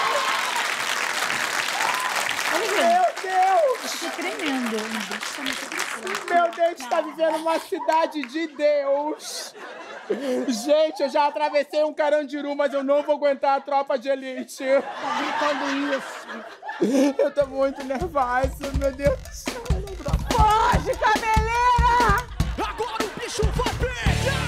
B: Meu Deus!
A: Isso é tremendo.
B: Meu Deus, está vivendo uma cidade de Deus. Gente, eu já atravessei um Carandiru, mas eu não vou aguentar a tropa de elite.
A: Tá gritando isso.
B: Eu tô muito nervosa, meu Deus do céu.
A: Foge, cabeleira!
K: Agora o bicho vai pegar!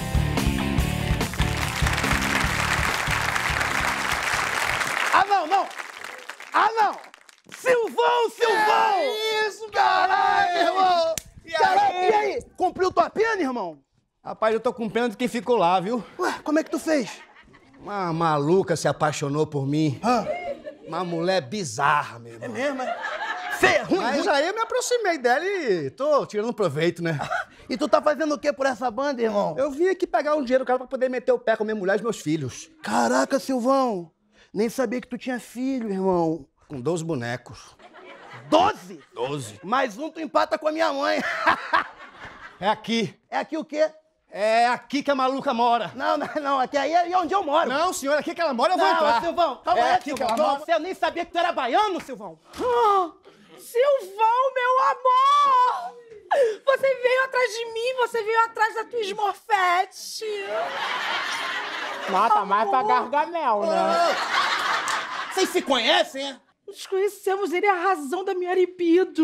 L: Ah, não! Silvão!
K: É isso,
L: Caralho, irmão! Caralho, e aí? Cumpriu tua pena, irmão?
M: Rapaz, eu tô com pena de quem ficou lá, viu?
L: Ué, como é que tu fez?
M: Uma maluca se apaixonou por mim. Uma mulher bizarra, meu irmão.
L: É mesmo, é? Cê é ruim,
M: Mas
L: ruim.
M: aí eu me aproximei dela e tô tirando proveito, né?
L: E tu tá fazendo o que por essa banda, irmão?
M: Eu vim aqui pegar um dinheiro, cara, pra poder meter o pé com minha mulher e os meus filhos.
L: Caraca, Silvão! Nem sabia que tu tinha filho, irmão.
M: Com 12 bonecos.
L: 12?
M: 12.
L: Mais um tu empata com a minha mãe.
M: É aqui.
L: É aqui o quê?
M: É aqui que a maluca mora.
L: Não, aqui aí é onde eu moro.
M: Não, senhor, aqui que ela mora eu vou
L: Não,
M: entrar.
L: Silvão, calma aí,
M: aqui
L: Silvão.
M: que ela mora.
L: Eu nem sabia que tu era baiano, Silvão.
A: Silvão, meu amor! Você veio atrás de mim, você veio atrás da tua esmorfete.
B: Nota mais pra Gargamel, né?
L: Vocês se conhecem, é?
A: Nos conhecemos, ele é a razão da minha libido.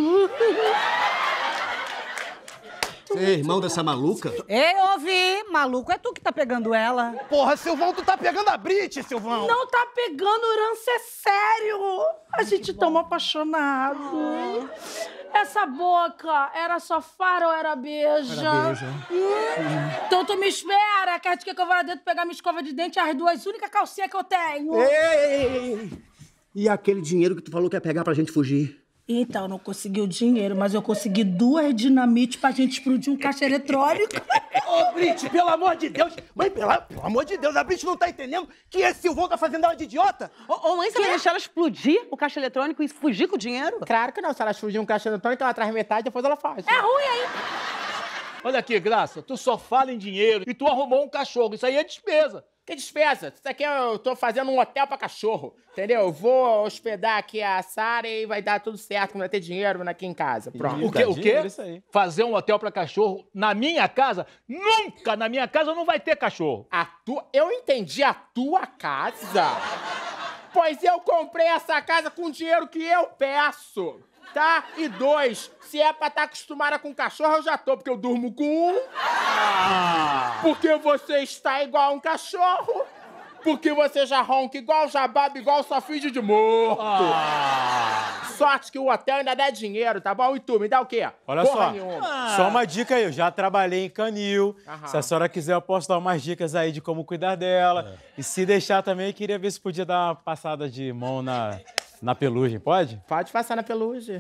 M: Você é irmão dessa maluca?
E: Ei, ouvi! Maluco, é tu que tá pegando ela.
L: Porra, Silvão, tu tá pegando a Brit, Silvão.
A: Não tá pegando, Urance, é sério. A gente tão apaixonado. Essa boca era só faro ou era beija?
M: Era beija.
A: Então tu me espera, quer que eu vou lá dentro pegar minha escova de dente e as duas únicas calcinhas que eu tenho.
M: Ei! E aquele dinheiro que tu falou que ia pegar pra gente fugir?
A: Então, não consegui o dinheiro, mas eu consegui 2 dinamites pra gente explodir um caixa eletrônico.
L: Ô, Brit, pelo amor de Deus. Mãe, pelo amor de Deus, a Brit não tá entendendo que esse Silvão tá fazendo ela de idiota?
C: Ô, mãe, você vai deixar ela explodir o caixa eletrônico e fugir com o dinheiro?
B: Claro que não. Se ela fugir um caixa eletrônico, ela traz metade, depois ela faz.
A: É ruim aí.
N: Olha aqui, Graça, tu só fala em dinheiro e tu arrumou um cachorro. Isso aí é despesa.
B: Que despesa? Isso aqui eu tô fazendo um hotel pra cachorro, entendeu? Eu vou hospedar aqui a Sara e vai dar tudo certo, não vai ter dinheiro aqui em casa. Pronto.
N: O quê? Fazer um hotel pra cachorro na minha casa? Nunca na minha casa não vai ter cachorro.
B: Eu entendi a tua casa. Pois eu comprei essa casa com o dinheiro que eu peço, tá? E 2, se é pra estar acostumada com cachorro, eu já tô, porque eu durmo com um. Porque você está igual a um cachorro. Porque você já ronca igual, já baba igual, só finge de morto. Sorte que o hotel ainda dá dinheiro, tá bom? E tu, me dá o quê?
J: Olha
B: Porra
J: só,
B: nenhuma.
J: só uma dica aí, eu já trabalhei em canil. Se a senhora quiser, eu posso dar umas dicas aí de como cuidar dela. E se deixar também, eu queria ver se podia dar uma passada de mão na pelugem, pode?
B: Pode passar na pelugem.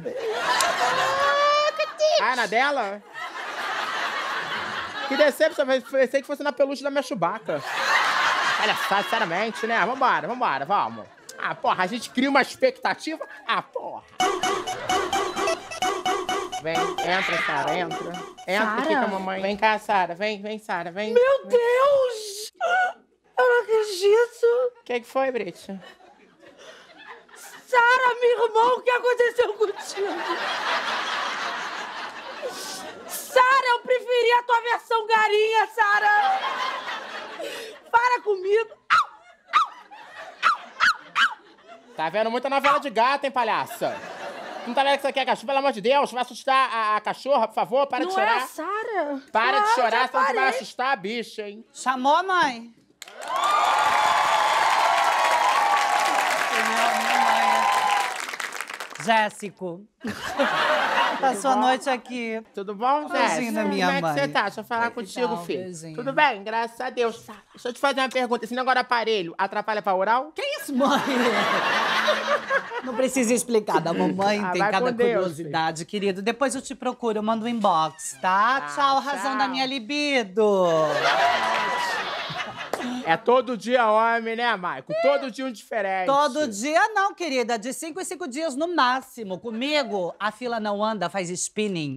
B: Na dela? Que decepção, eu pensei que fosse na pelugem da minha Chewbacca. Olha só, sinceramente, né? Vamos. Ah, porra, a gente cria uma expectativa. Ah, porra. Vem, entra, Sara, entra. Entra aqui com a mamãe. Vem cá, Sara, vem, Sara, vem.
A: Meu Deus! Eu não acredito.
B: O que foi, Brit?
A: Sara, minha irmã, o que aconteceu contigo? Sara, eu preferi a tua versão garinha, Sara. Para comigo.
B: Tá vendo muita novela de gato, hein, palhaça? Não tá vendo que você quer cachorro? Pelo amor de Deus, vai assustar a cachorra, por favor, para de chorar.
A: Não é a Sara.
B: Para de chorar, senão você vai assustar a bicha, hein?
E: Chamou a mãe. Jéssico. Passou a noite aqui.
B: Tudo bom, Jéssica?
E: Minha
B: Como é
E: mãe.
B: que você tá? Deixa eu falar contigo,
E: tal,
B: filho.
E: beijinho.
B: Tudo bem, graças a Deus. Deixa eu te fazer uma pergunta. Esse negócio de aparelho atrapalha pra oral?
E: Que isso, mãe? Não precisa explicar da mamãe, tem
B: vai
E: cada
B: com Deus,
E: curiosidade, querido. Depois eu te procuro, eu mando um inbox, tá? Tchau, razão
B: tchau.
E: da minha libido.
B: É todo dia homem, né, Maico? Todo dia um diferente.
E: Todo dia não, querida. De 5 em 5 dias no máximo. Comigo, a fila não anda, faz spinning.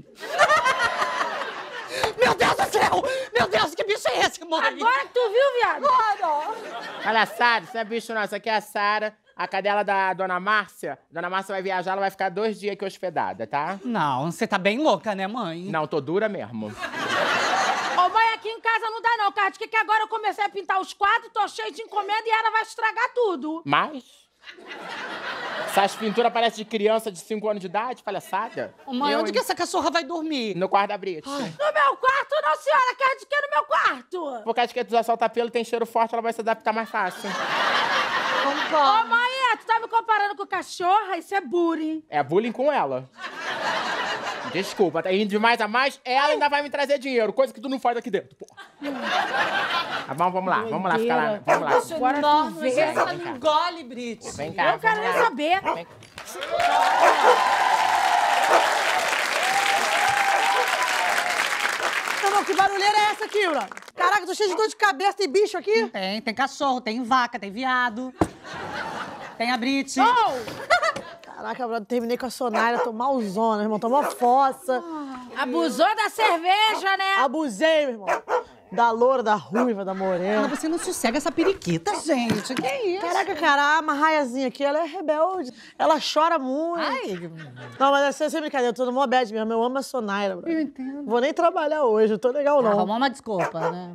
E: Meu Deus do céu! Meu Deus, que bicho é esse, mãe?
A: Agora que tu viu, viado?
E: Agora!
B: Olha, Sara, isso não é bicho não. Isso aqui é a Sara, a cadela da Dona Márcia. Dona Márcia vai viajar, ela vai ficar 2 dias aqui hospedada, tá?
E: Não, você tá bem louca, né, mãe?
B: Não, tô dura mesmo.
A: Ô, mãe, aqui em casa não dá não, cara. Que agora eu comecei a pintar os quadros, tô cheio de encomenda e ela vai estragar tudo.
B: Mas... essas pinturas parecem de criança de 5 anos de idade, palhaçada.
E: Ô, mãe, onde que essa cachorra vai dormir?
B: No quarto da Brit.
A: No meu quarto, não, senhora. Quer de que no meu quarto?
B: Por causa que tu já solta pelo, tem cheiro forte, ela vai se adaptar mais fácil.
A: Ô, mãe, tu tá me comparando com cachorra? Isso é bullying.
B: É bullying com ela. Desculpa, tá indo de mais a mais, ela ainda vai me trazer dinheiro, coisa que tu não faz aqui dentro, pô. Tá bom, vamos lá, ficar lá, vamos lá.
A: Agora
E: Nossa,
A: tu vê.
E: ela me engole, Brit.
B: Vem cá,
A: Eu quero nem saber.
B: Vem.
H: Não, que barulheira é essa aqui, bro? Caraca, tô cheio de dor de cabeça, tem bicho aqui?
E: Tem cachorro, tem vaca, tem viado. Tem a Brit.
H: Caraca, brother, terminei com a Sonaira, tô malzona, irmão, tô uma fossa.
A: Abusou da cerveja, né?
H: Abusei, meu irmão. Da loura, da ruiva, da morena.
E: Mas você não sossega essa periquita, gente. Que isso?
H: Caraca, cara, a marraiazinha aqui, ela é rebelde. Ela chora muito.
E: Ai.
H: Não, mas é sem brincadeira, eu tô no mó bad mesmo. Eu amo a Sonaira, bro.
E: Eu entendo.
H: Vou nem trabalhar hoje, não tô legal, não.
E: Arrumou uma desculpa, né?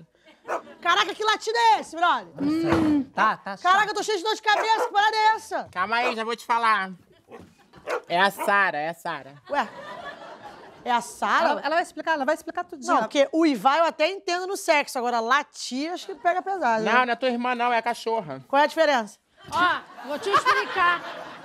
H: Caraca, que latido é esse, brother?
E: Tá.
H: Caraca, eu tô cheio de dor de cabeça, que parada é essa?
B: Calma aí, já vou te falar. É a Sara,
H: Ué, é a Sara?
E: Ela vai explicar tudo.
H: Não, porque uivar eu até entendo no sexo, agora latir acho que pega pesado.
B: Não, não é tua irmã não, é a cachorra.
H: Qual é a diferença?
A: Ó, vou te explicar.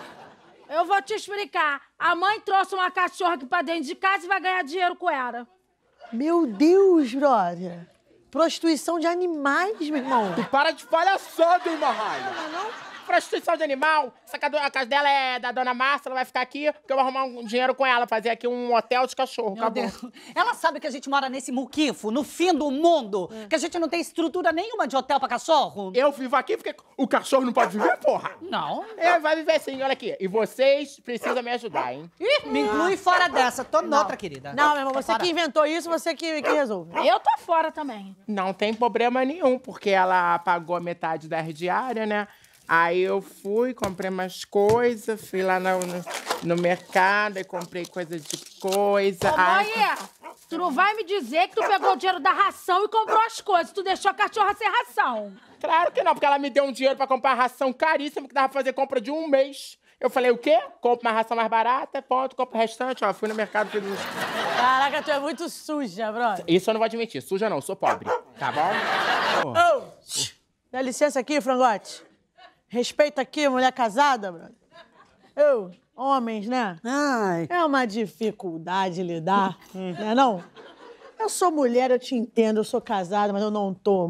A: Eu vou te explicar. A mãe trouxe uma cachorra aqui pra dentro de casa e vai ganhar dinheiro com ela.
H: Meu Deus, brother. Prostituição de animais, meu irmão.
B: Tu para de palhaçada, hein, Marraia?
H: Não?
B: Prostituição de animal. A casa dela é da Dona Márcia, ela vai ficar aqui porque eu vou arrumar um dinheiro com ela, fazer aqui um hotel de cachorro.
E: Meu
B: Acabou.
E: Deus. Ela sabe que a gente mora nesse muquifo, no fim do mundo, que a gente não tem estrutura nenhuma de hotel pra cachorro.
B: Eu vivo aqui porque o cachorro não pode viver, porra?
E: Não.
B: Vai viver sim, olha aqui. E vocês precisam me ajudar, hein?
E: Ih, me inclui fora dessa. Tô noutra, querida.
H: Não, meu irmão, você que inventou isso, você que resolve.
A: Eu tô fora também.
B: Não tem problema nenhum, porque ela pagou metade da diária, né? Aí eu fui, comprei umas coisas, fui lá no mercado e comprei coisa de coisa.
A: Ô, mãe, tu não vai me dizer que tu pegou o dinheiro da ração e comprou as coisas. Tu deixou a cachorra sem ração.
B: Claro que não, porque ela me deu um dinheiro pra comprar ração caríssima que dava pra fazer compra de 1 mês. Eu falei, o quê? Compro uma ração mais barata, ponto, compro o restante. Ó, fui no mercado, fiz isso.
H: Caraca, tu é muito suja, brother.
B: Isso eu não vou admitir. Suja não, eu sou pobre. Tá bom?
H: Ô, dá licença aqui, frangote. Respeita aqui, mulher casada, brother. Homens, né?
C: Ai.
H: É uma dificuldade lidar, né não? Eu sou mulher, eu te entendo, eu sou casada, mas eu não tô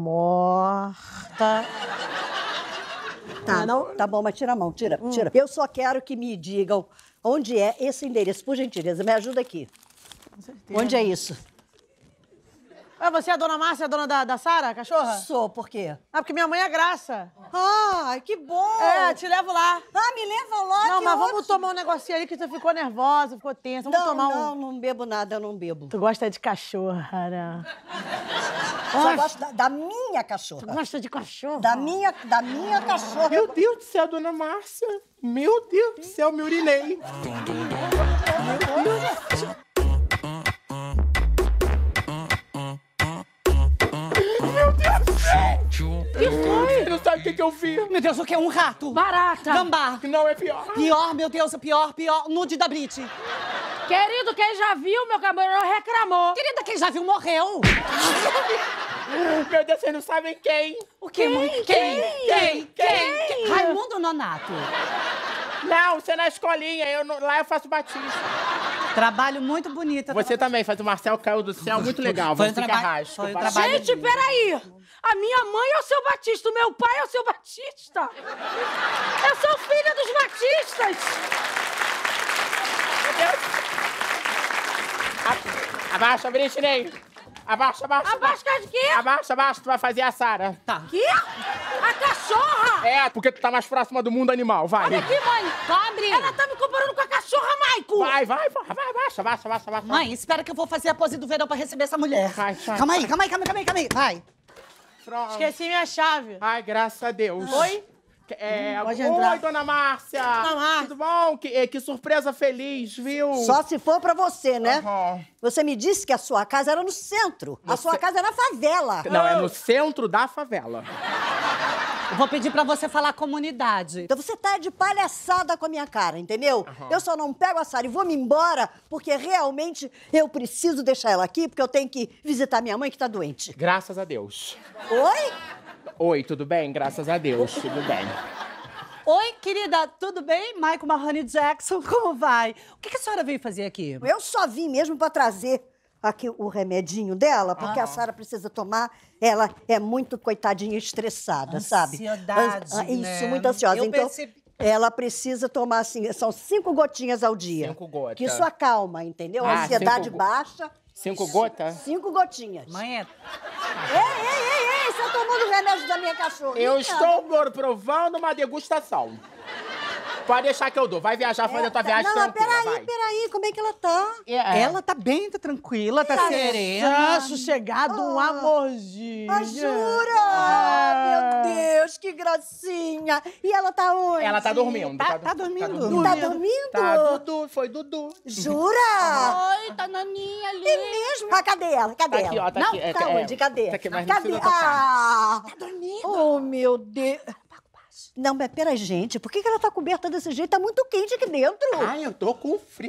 H: morta.
C: Tá,
H: não?
C: Tá bom, mas tira a mão, tira. Eu só quero que me digam onde é esse endereço, por gentileza. Me ajuda aqui.
H: Com certeza.
C: Onde é isso?
H: Você é a Dona Márcia, a dona da Sara, a cachorra?
C: Sou, por quê?
H: Ah, porque minha mãe é graça.
C: Ai, que bom!
H: Te levo lá.
C: Ah, me leva lá,
H: Não,
C: que
H: mas vamos
C: ótimo.
H: tomar um negocinho ali que você ficou nervosa, ficou tensa. Vamos tomar um...
C: Não bebo nada, eu não bebo.
H: Tu gosta de cachorra, né?
O: Só gosto da minha cachorra.
H: Você gosta de cachorro?
O: Da minha cachorra.
B: Meu Deus do céu, dona Márcia. Meu Deus do céu, me urinei. Meu Deus do céu! Que foi? Você não sabe o que eu vi?
E: Meu Deus, o que é um rato?
A: Barata.
E: Gambá.
B: Não, é pior.
E: Pior, meu Deus, pior. Nude da Brit.
A: Querido, quem já viu, meu camarão reclamou.
E: Querida, quem já viu morreu.
B: Meu Deus, vocês não sabem quem?
E: O quê, mãe? Quem? Raimundo Nonato.
B: Não, você é na escolinha, lá eu faço batismo.
E: Trabalho muito bonito.
B: Você também faz o Marcel Caiu do Céu, muito legal.
E: Foi
B: Você que arrasta.
A: Gente, peraí. A minha mãe é o Seu Batista, o meu pai é o Seu Batista. Eu sou filha dos Batistas.
B: Meu Deus. Abaixa, Britney. Abaixa.
A: Abaixa de quê?
B: Abaixa, tu vai fazer a Sara.
E: Tá.
A: Quê? A cachorra?
B: É, porque tu tá mais próxima do mundo animal, vai.
A: Olha aqui, mãe.
E: Cobre.
A: Ela tá me comparando com a cachorra, Maico.
B: Vai, abaixa.
E: Mãe, espera que eu vou fazer a pose do verão pra receber essa mulher.
B: Vai.
E: Calma aí. Vai.
B: Pronto.
H: Esqueci minha chave.
B: Ai, graças a Deus.
H: Oi? Pode entrar.
B: Oi, dona Márcia.
H: Dona Márcia.
B: Tudo bom? Que surpresa feliz, viu?
O: Só se for pra você, né?
B: Uhum.
O: Você me disse que a sua casa era no centro. A sua casa é na favela.
B: Não, é no centro da favela.
E: Eu vou pedir pra você falar comunidade.
O: Então você tá de palhaçada com a minha cara, entendeu? Eu só não pego a Sara e vou me embora porque realmente eu preciso deixar ela aqui porque eu tenho que visitar minha mãe que tá doente.
B: Graças a Deus.
O: Oi?
B: Oi, tudo bem? Graças a Deus, tudo bem.
E: Oi, querida, tudo bem? Michael Mahoney Jackson, como vai? O que a senhora veio fazer aqui?
O: Eu só vim mesmo pra trazer aqui o remedinho dela, porque a Sara precisa tomar. Ela é muito, coitadinha, estressada, sabe?
E: Ansiedade,
O: Isso,
E: né?
O: muito ansiosa.
E: Eu
O: Então,
E: percebi.
O: ela precisa tomar, assim, são 5 gotinhas ao dia.
B: 5 gotas.
O: Que isso acalma, entendeu?
B: Ah,
O: Ansiedade
B: 5
O: baixa.
B: 5 gotas?
O: 5 gotinhas.
E: Mãe,
O: Ei, você tá tomando o remédio da minha cachorra.
B: Eu estou provando uma degustação. Pode deixar que eu dou. Vai viajar, fazer a tua viagem tranquila, vai.
O: Peraí, como é que ela tá?
E: Ela tá bem, tá tranquila, tá serena.
H: Tá sossegado, um amorzinho.
O: Ah, jura? Meu Deus, que gracinha. E ela tá onde?
B: Ela tá dormindo.
E: Tá dormindo.
O: Tá dormindo?
B: Tá, Dudu, foi Dudu.
O: Jura?
G: Oi, tá naninha ali.
O: É mesmo? Ah, cadê ela? Cadê
B: Tá aqui,
O: ela?
B: ó, tá
O: Não,
B: aqui.
O: tá onde? Cadê?
B: Tá aqui, mas não
O: Cadê?
B: precisa tocar.
O: Ah! Tá dormindo? Oh, meu Deus. Não, mas peraí, gente, por que ela tá coberta desse jeito? Tá muito quente aqui dentro.
B: Ai, eu tô com frio.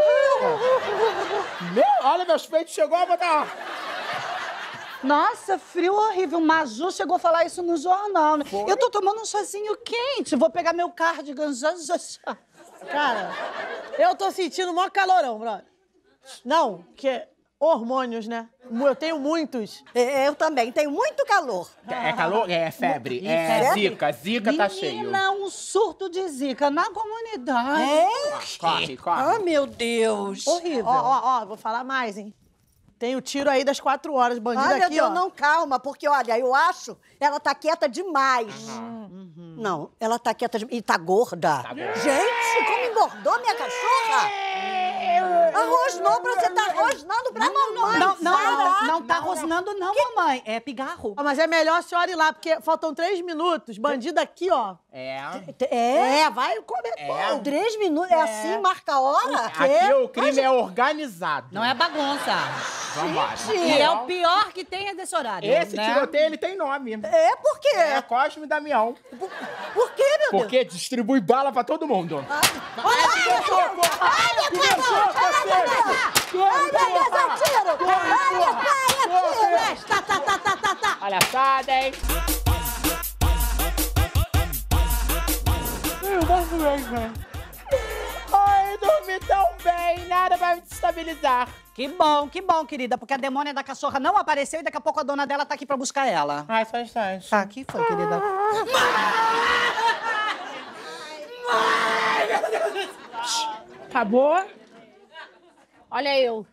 B: Olha, meus peitos chegou a botar...
E: Nossa, frio horrível. Maju chegou a falar isso no jornal. Né? Eu tô tomando um chazinho quente. Vou pegar meu cardigan já.
H: Cara, eu tô sentindo o maior calorão, brother. Não, porque hormônios, né? Eu tenho muitos.
O: Eu também, tenho muito calor.
B: É calor? É febre. É
O: febre?
B: Zika tá cheio.
E: Menina, um surto de zika na comunidade.
B: Corre.
O: Ah, meu Deus.
E: Horrível.
H: Ó, vou falar mais, hein? Tem o tiro aí das 4 horas, bandido
O: Ai, meu
H: aqui,
O: Deus,
H: ó.
O: não, calma, porque, olha, eu acho ela tá quieta demais. Não, ela tá quieta demais. E tá gorda. Gente, como engordou minha cachorra? Rosnou pra você tá rosnando pra mamãe.
E: Não tá rosnando não, mamãe. É pigarro.
H: Mas é melhor a senhora ir lá, porque faltam 3 minutos. Bandido aqui, ó. Vai comer pão.
O: 3 minutos, é assim, marca a hora?
B: Aqui o crime é organizado.
E: Não é bagunça.
B: Vambora.
E: E é o pior que tem desse horário,
B: Esse
E: né?
B: tiroteio, ele tem nome.
O: É, por quê?
B: É Cosme e Damião.
O: Por quê, meu Deus?
B: Porque distribui bala pra todo mundo. Palhaçada, hein? Ai, dormi tão bem, nada vai me desestabilizar.
E: Que bom, querida, porque a demônia da cachorra não apareceu e daqui a pouco a dona dela tá aqui pra buscar ela.
B: Ai, só instante.
E: Tá, aqui foi, querida.
A: Acabou? Olha eu.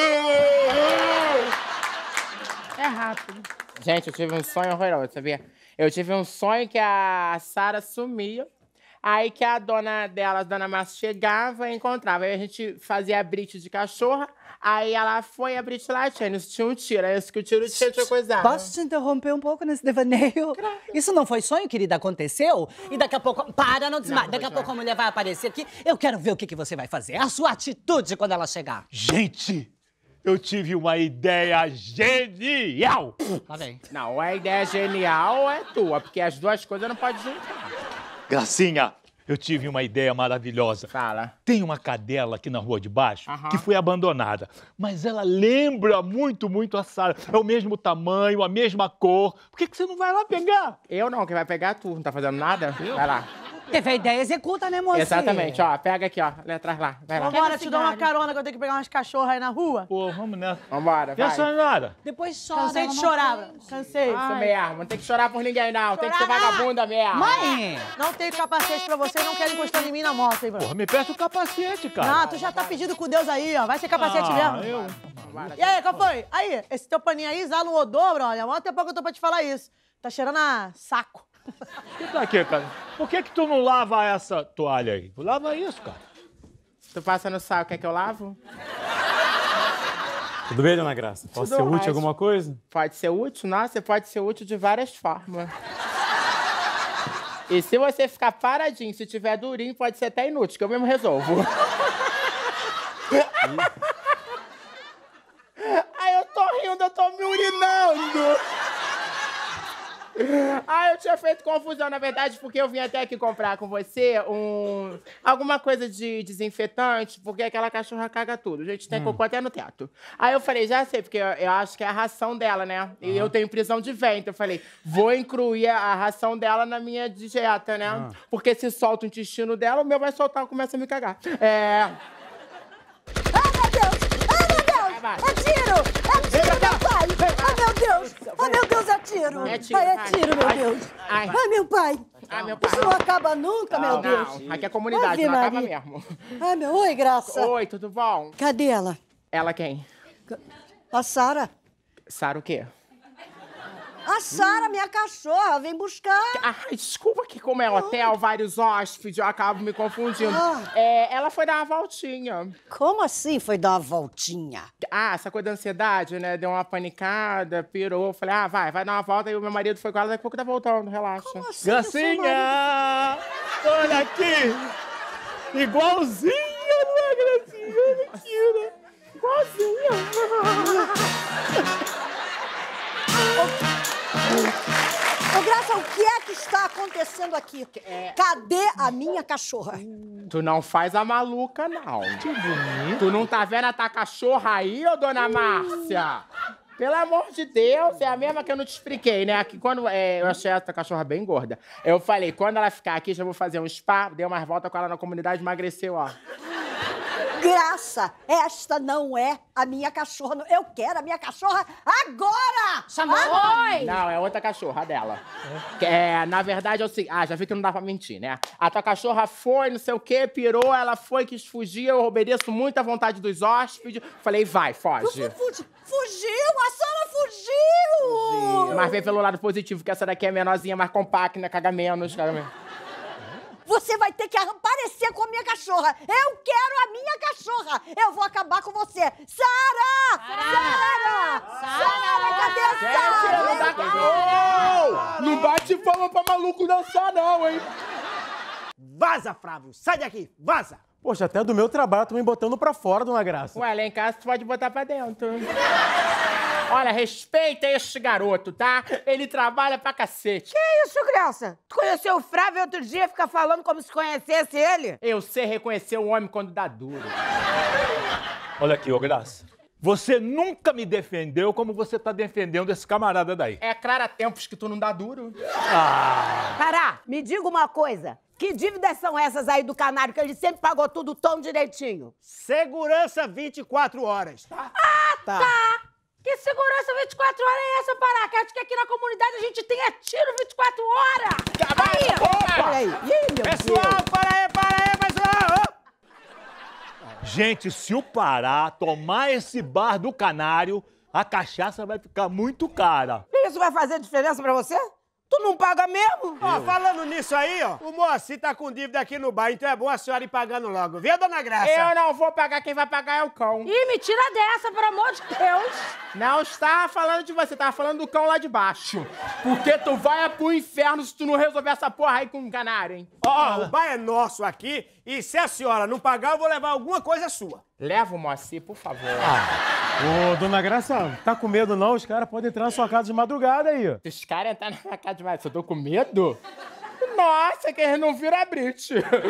A: É rápido.
B: Gente, eu tive um sonho horroroso, sabia? Eu tive um sonho que a Sara sumia. Aí que a dona dela, a dona Márcia, chegava e encontrava. Aí a gente fazia a brite de cachorra. Aí ela foi abrir latinha, isso tinha um tiro, é isso que o tiro tinha coisado.
E: Posso te interromper um pouco nesse devaneio? Isso não foi sonho, querida, aconteceu? E daqui a pouco... Para, não desmaia. Daqui a pouco a mulher vai aparecer aqui. Eu quero ver o que você vai fazer. A sua atitude quando ela chegar.
N: Gente, eu tive uma ideia genial!
E: Tá bem.
B: Não, a ideia genial é tua, porque as duas coisas não podem juntar.
N: Gracinha, eu tive uma ideia maravilhosa.
B: Fala.
N: Tem uma cadela aqui na rua de baixo que foi abandonada, mas ela lembra muito a Sara. É o mesmo tamanho, a mesma cor. Por que você não vai lá pegar?
B: Eu não, quem vai pegar é tu. Não tá fazendo nada? Vai lá.
E: Teve a ideia, executa, né, moça?
B: Exatamente, ó. Pega aqui, ó. Ali atrás lá. Vai lá.
H: Vambora, te dou uma carona que eu tenho que pegar umas cachorras aí na rua.
N: Pô, vamos nessa.
B: Vambora, vai.
N: E a senhora?
E: Depois chora.
H: Cansei de chorar, cansei.
B: Isso mesmo, não tem que chorar por ninguém, não. Tem que ser vagabunda mesmo.
E: Mãe!
H: Não tenho capacete pra você e não quero encostar em mim na moto, hein, mano?
N: Porra, me presta o capacete, cara.
H: Não, tu já tá pedindo com Deus aí, ó. Vai ser capacete mesmo.
N: Eu...
H: E aí, qual foi? Aí, esse teu paninho aí, exala um odor, brother. Há muito tempo que eu tô pra te falar isso. Tá cheirando a saco.
N: E pra quê, cara? Por que tu não lava essa toalha aí? Lava isso, cara.
B: Tu passa no saco, quer que eu lavo?
J: Tudo bem, dona Graça? Posso ser útil alguma coisa?
B: Pode ser útil? Nossa, pode ser útil de várias formas. E se você ficar paradinho, se tiver durinho, pode ser até inútil, que eu mesmo resolvo. Ai, eu tô rindo, eu tô me urinando. Ah, eu tinha feito confusão, na verdade, porque eu vim até aqui comprar com você alguma coisa de desinfetante, porque aquela cachorra caga tudo. A gente tem cocô até no teto. Aí eu falei, já sei, porque eu acho que é a ração dela, né? E eu tenho prisão de ventre. Eu falei, vou incluir a ração dela na minha dieta, né? Porque se solta o intestino dela, o meu vai soltar e começa a me cagar.
O: Ai, meu Deus! É tiro! É tiro, meu pai! Ai, meu Deus! Ai, meu Deus, é tiro!
B: É tiro,
O: Ai, é
B: vai.
O: tiro, meu
B: Ai.
O: Deus!
B: Ai.
O: Ai, meu pai!
B: Ai, meu pai.
O: Isso não acaba nunca, meu Deus!
B: Não, aqui é comunidade,
O: Ave
B: não acaba
O: Maria.
B: mesmo.
O: Ai, meu... Oi, Graça!
B: Oi, tudo bom?
O: Cadê ela?
B: Ela quem?
O: A Sara.
B: Sara o quê?
O: A Sara, minha cachorra, vem buscar.
B: Ai, desculpa que como é hotel, vários hóspedes, eu acabo me confundindo. Ela foi dar uma voltinha.
O: Como assim foi dar uma voltinha?
B: Ah, essa coisa da ansiedade, né? Deu uma panicada, pirou. Falei, vai dar uma volta. E o meu marido foi com ela, daqui a pouco tá voltando, relaxa.
O: Como assim?
N: Gracinha! Olha aqui! Igualzinha, não é, Gracinha? Olha aqui, né?
B: Igualzinha.
O: Ô, Graça, o que é que está acontecendo aqui? Cadê a minha cachorra?
B: Tu não faz a maluca, não. Que bonito. Tu não tá vendo a tua cachorra aí, ô dona Márcia? Pelo amor de Deus, é a mesma que eu não te expliquei, né? Que quando eu achei essa cachorra bem gorda. Eu falei, quando ela ficar aqui, já vou fazer um spa, dei umas voltas com ela na comunidade, emagreceu, ó.
O: Graça, esta não é a minha cachorra. Eu quero a minha cachorra agora!
E: Chamou?
O: Oi!
B: Não, é outra cachorra dela. Na verdade, é o seguinte... já vi que não dá pra mentir, né? A tua cachorra foi, não sei o quê, pirou, ela foi, quis fugir, eu obedeço muito à vontade dos hóspedes. Falei, vai, foge.
O: Fugiu! A Sara fugiu!
B: Mas vem pelo lado positivo, que essa daqui é menorzinha, mais compacta, né? Caga menos,
O: Você vai ter que aparecer com a minha cachorra. Eu quero a minha cachorra. Eu vou acabar com você. Sara! Sara! Cadê a Sara?
B: Não bate palma pra maluco dançar, não, hein?
L: Vaza, Flávio! Sai daqui! Vaza!
J: Poxa, até do meu trabalho tô me botando pra fora, dona Graça.
B: Ué, lá em casa tu pode botar pra dentro. Olha, respeita este garoto, tá? Ele trabalha pra cacete.
P: Que isso, Graça? Tu conheceu o Flávio outro dia, fica falando como se conhecesse ele?
B: Eu sei reconhecer o homem quando dá duro.
N: Olha aqui, ô Graça. Você nunca me defendeu como você tá defendendo esse camarada daí.
B: É claro, há tempos que tu não dá duro.
P: Pará, me diga uma coisa. Que dívidas são essas aí do canário que ele sempre pagou tudo tão direitinho?
L: Segurança 24 horas.
A: Tá. Que segurança 24 horas é essa, Pará? Que acho que aqui na comunidade a gente tem tiro 24 horas.
P: Olha aí. Ih, meu
N: Pessoal, para aí, pessoal! Gente, se o Pará tomar esse bar do canário, a cachaça vai ficar muito cara.
P: Isso vai fazer diferença pra você? Tu Tu não paga mesmo?
D: Ó, falando nisso aí, ó, o Moacir tá com dívida aqui no bar, então é bom a senhora ir pagando logo, viu, dona Graça?
B: Eu não vou pagar, quem vai pagar é o cão.
A: Ih, me tira dessa, pelo amor de Deus.
B: Não estava falando de você, tava falando do cão lá de baixo. Porque tu vai pro inferno se tu não resolver essa porra aí com um canário, hein?
D: Ó, o bar é nosso aqui e se a senhora não pagar, eu vou levar alguma coisa sua.
B: Leva o Moacir, por favor.
J: Ô, dona Graça, tá com medo não? Os caras podem entrar na sua casa de madrugada aí, ó.
B: Os caras entraram na minha casa demais, eu tô com medo? Nossa, que eles não viram a Brit.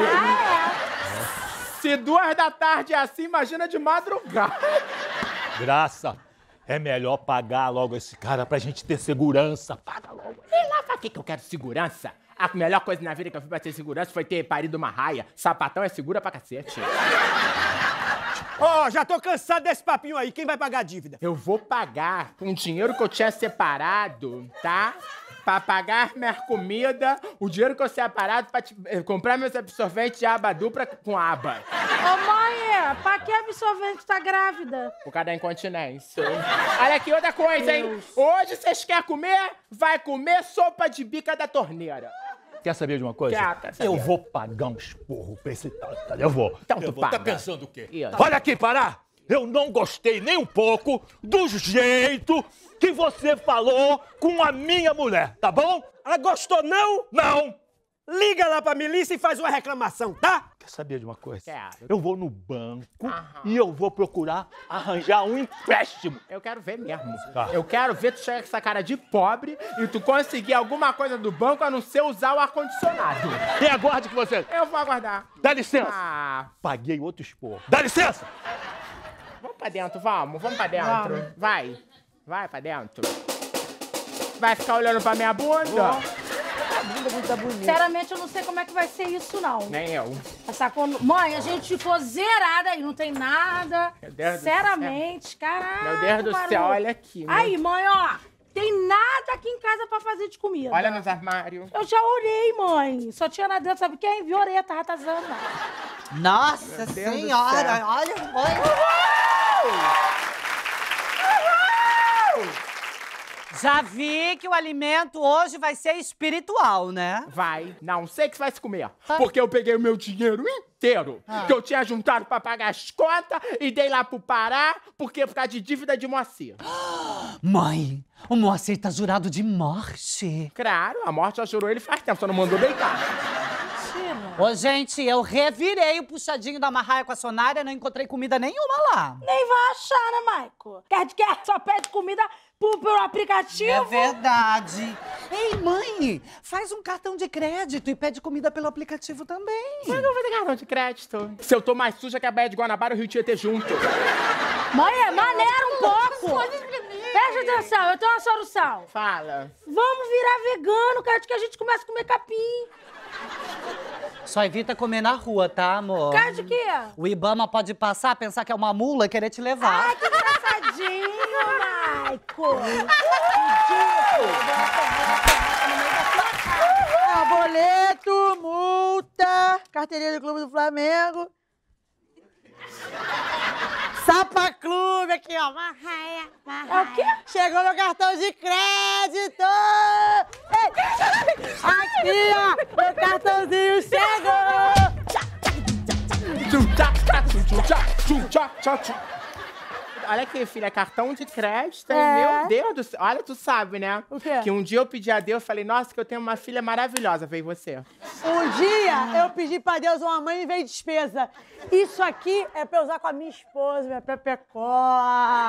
B: Se 2 da tarde é assim, imagina de madrugada.
N: Graça, é melhor pagar logo esse cara pra gente ter segurança. Paga logo.
B: E lá pra que eu quero segurança? A melhor coisa na vida que eu fiz pra ter segurança foi ter parido uma raia. Sapatão é segura pra cacete.
D: Ó, já tô cansado desse papinho aí. Quem vai pagar a dívida?
B: Eu vou pagar com o dinheiro que eu tinha separado, tá? Pra pagar minha comida, o dinheiro que eu separado pra comprar meus absorventes de aba dupla com aba.
A: Ô, mãe, pra que absorvente tá grávida?
B: Por causa da incontinência. Olha aqui, outra coisa, hein? Hoje vocês querem comer? Vai comer sopa de bica da torneira.
N: Quer saber de uma coisa?
B: Quer saber.
N: Eu vou pagar um esporro pra esse tal. Eu vou.
B: Então tu paga.
N: Tá pensando o quê?
B: Isso.
N: Olha aqui, Pará! Eu não gostei nem um pouco do jeito que você falou com a minha mulher, tá bom?
D: Ela gostou, não?
N: Não!
D: Liga lá pra milícia e faz uma reclamação, tá?
N: Quer saber de uma coisa?
B: Quero.
N: Eu vou no banco e eu vou procurar arranjar um empréstimo.
B: Eu quero ver mesmo.
N: Tá.
B: Eu quero ver tu chegar com essa cara de pobre e tu conseguir alguma coisa do banco a não ser usar o ar-condicionado.
N: Quem aguarde que você...
B: Eu vou aguardar.
N: Dá licença.
B: Paguei
N: outro esporro. Dá licença.
B: Vamos pra dentro, vamos pra dentro.
A: Vamos.
B: Vai pra dentro. Vai ficar olhando pra minha bunda?
A: Tá bonita. Sinceramente, eu não sei como é que vai ser isso, não.
B: Nem eu.
A: Essa Mãe, a gente ficou zerada aí, não tem nada.
B: Meu Deus
A: Sinceramente, caralho.
B: Meu Deus do céu, olha aqui.
A: Aí, mãe, ó. Tem nada aqui em casa pra fazer de comida.
B: Olha nos armários.
A: Eu já olhei, mãe. Só tinha lá dentro, sabe quem? Violeta, ratazana.
E: Nossa senhora, olha, mãe. Já vi que o alimento hoje vai ser espiritual, né?
B: Vai. Não sei que você vai se comer. Porque eu peguei o meu dinheiro inteiro que eu tinha juntado pra pagar as contas e dei lá pro Pará porque por causa de dívida de Moacir.
E: Mãe, o Moacir tá jurado de morte.
B: Claro, a morte já jurou ele faz tempo, só não mandou deitar.
E: Ô, gente, eu revirei o puxadinho da marraia com a Sonária, não encontrei comida nenhuma lá.
A: Nem vai achar, né, Maico? Quer só pede comida pelo aplicativo?
E: É verdade. Ei, mãe, faz um cartão de crédito e pede comida pelo aplicativo também.
B: Mas eu vou ter cartão de crédito. Se eu tô mais suja que a Baía de Guanabara e o Rio Tietê junto.
A: Mãe, é maneiro um pouco. Presta atenção, eu tenho uma solução.
B: Fala.
A: Vamos virar vegano, cara, de que a gente começa a comer capim.
E: Só evita comer na rua, tá, amor?
A: Cara de quê?
E: O Ibama pode passar, pensar que é uma mula e querer te levar.
A: Ai, que engraçadinho, Maico.
H: Boleto, multa, carteirinha do Clube do Flamengo. Sapa Clube aqui, ó. Marraia.
A: É o quê?
H: Chegou meu cartão de crédito! Ei. Aqui, ó. Meu cartãozinho chegou!
B: Olha aqui, filha, cartão de crédito, hein? Meu Deus do céu. Olha, tu sabe, né?
H: O quê?
B: Que um dia eu pedi a Deus, falei, nossa, que eu tenho uma filha maravilhosa, veio você.
H: Um dia eu pedi pra Deus uma mãe e veio despesa. Isso aqui é pra eu usar com a minha esposa, minha pepecó.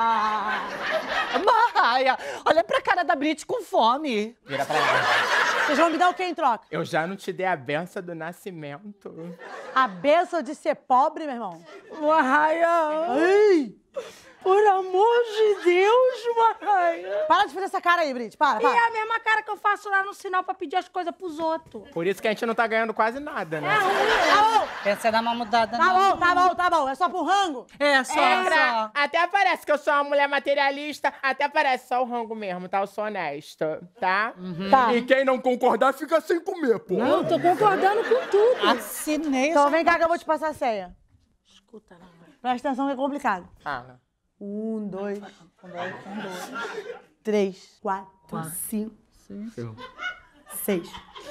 E: Marraia, olha pra cara da Brit com fome.
B: Vira pra lá.
H: Vocês vão me dar o que em troca?
B: Eu já não te dei a benção do nascimento.
H: A benção de ser pobre, meu irmão?
A: Marraia.
H: Ai!
A: Por amor de Deus, Marraia.
H: Para de fazer essa cara aí, Brit. Para.
A: E é a mesma cara que eu faço lá no sinal pra pedir as coisas pros outros.
B: Por isso que a gente não tá ganhando quase nada, né?
H: Tá bom.
E: Pensa em dar uma mudada.
H: Tá bom. É só pro rango?
E: É, só.
B: Até parece que eu sou uma mulher materialista, até parece só o rango mesmo, tá? Eu sou honesta, tá?
H: Tá.
B: E quem não concordar fica sem comer, pô.
A: Não, tô concordando com tudo.
E: Assinei.
H: Então vem cá que eu vou te passar a senha.
A: Escuta, não.
H: Presta atenção que é complicado.
B: Fala.
H: 1, 2, 3, 4, 5, 6.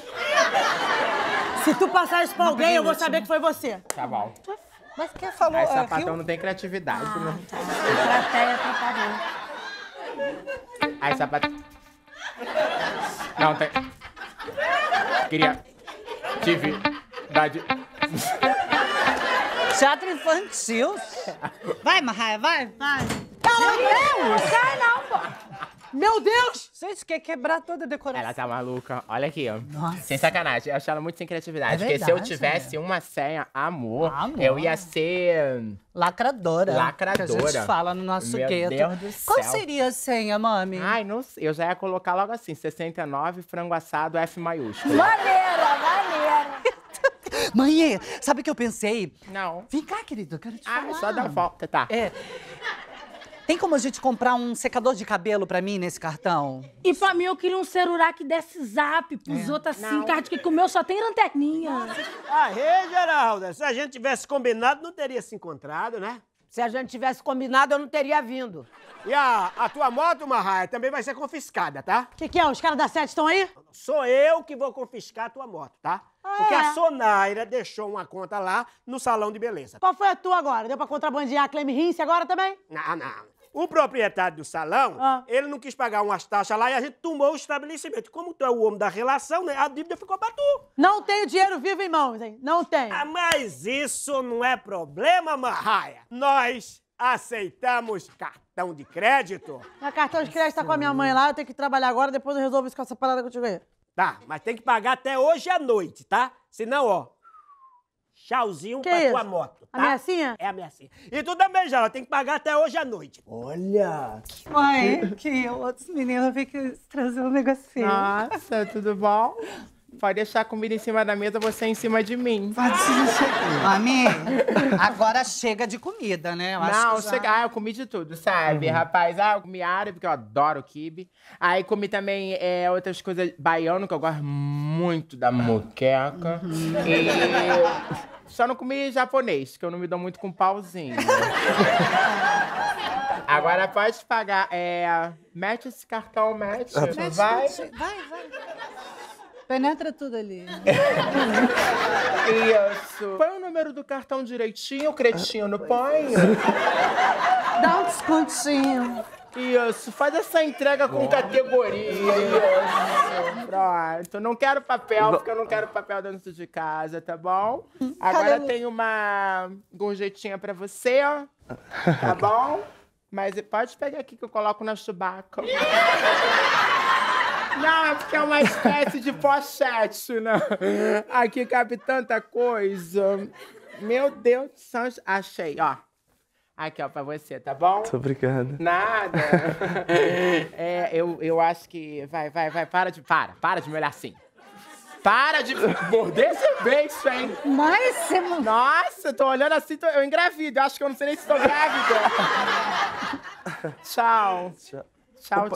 H: Se tu passar isso pra alguém, eu vou saber que foi você.
B: Tá bom.
E: Mas quem falou?
B: Aí sapatão não tem criatividade, né?
A: A plateia atrapalhou.
B: Aí sapatão... Não tem... Queria... Tive...
E: Teatro infantil. Vai, Marraia, vai.
H: Meu Deus! Sai não, pô! Meu Deus!
E: Gente, quer quebrar toda a decoração.
B: Ela tá maluca. Olha aqui, ó.
E: Nossa.
B: Sem sacanagem. Eu acho ela muito sem criatividade.
E: É
B: porque se eu
E: verdade,
B: tivesse uma senha, amor, eu ia ser...
E: Lacradora.
B: Lacradora.
E: Que a gente fala no nosso
B: Meu
E: gueto.
B: Deus do
E: Qual
B: céu.
E: seria a senha, mami?
B: Ai, não sei. Eu já ia colocar logo assim, 69, frango assado, F maiúsculo.
O: Maneira, maneira.
E: Mãe, sabe o que eu pensei?
B: Não.
E: Vem cá, querido, eu quero te falar.
B: Só dá volta, tá.
E: É. Tem como a gente comprar um secador de cabelo pra mim nesse cartão?
A: E pra mim, eu queria um celular que desse zap pros outros assim, cara, que o meu só tem lanterninha.
D: Aê, Geralda, se a gente tivesse combinado, não teria se encontrado, né?
P: Se a gente tivesse combinado, eu não teria vindo.
D: E a tua moto, Marraia, também vai ser confiscada, tá?
H: O que é? Os caras da Sete estão aí?
D: Sou eu que vou confiscar a tua moto, tá? Porque a Sonaira deixou uma conta lá no salão de beleza.
H: Qual foi a tua agora? Deu pra contrabandear a Cleme Rince agora também?
D: Não. O proprietário do salão, ele não quis pagar umas taxas lá e a gente tomou o estabelecimento. Como tu é o homem da relação, né? A dívida ficou pra tu.
H: Não tenho dinheiro vivo em mãos, hein? Não tenho.
D: Mas isso não é problema, Marraia. Nós aceitamos cartão de crédito.
H: Meu cartão de crédito tá com a minha mãe lá, eu tenho que trabalhar agora, depois eu resolvo isso com essa parada contigo aí.
D: Tá, mas tem que pagar até hoje à noite, tá? Senão, ó, tchauzinho pra tua moto, tá?
H: A ameaçinha?
D: É a ameaçinha. E tu também, Jala, tem que pagar até hoje à noite.
L: Olha!
E: Mãe, que outros meninos vêm que trazer um negocinho.
B: Nossa, tudo bom? Pode deixar a comida em cima da mesa, você em cima de mim.
E: Pode ser. Mami, agora chega de comida, né? Eu acho que já...
B: chega. Eu comi de tudo, sabe, rapaz? Eu comi árabe, porque eu adoro quibe. Aí comi também outras coisas baiano, que eu gosto muito da moqueca. E só não comi japonês, que eu não me dou muito com pauzinho. Agora pode pagar. Mete esse cartão, mete. Vai.
E: Vai. Penetra tudo ali.
B: Isso. Põe o número do cartão direitinho, cretino, põe.
E: Dá um descontinho.
B: Isso, faz essa entrega com categoria. Isso. Pronto. Não quero papel, porque eu não quero papel dentro de casa, tá bom? Agora tem uma gorjetinha pra você, tá bom? Mas pode pegar aqui que eu coloco na chubaca. Não, é porque é uma espécie de pochete, né? Aqui cabe tanta coisa. Meu Deus do céu. Achei, ó. Aqui, ó, pra você, tá bom?
Q: Muito obrigado.
B: Nada. Eu acho que... Vai. Para de me olhar assim. Para de morder esse beijo, hein?
E: Mas você...
B: Nossa, tô olhando assim, eu engravido. Eu acho que eu não sei nem se tô grávida. Tchau. Tchau.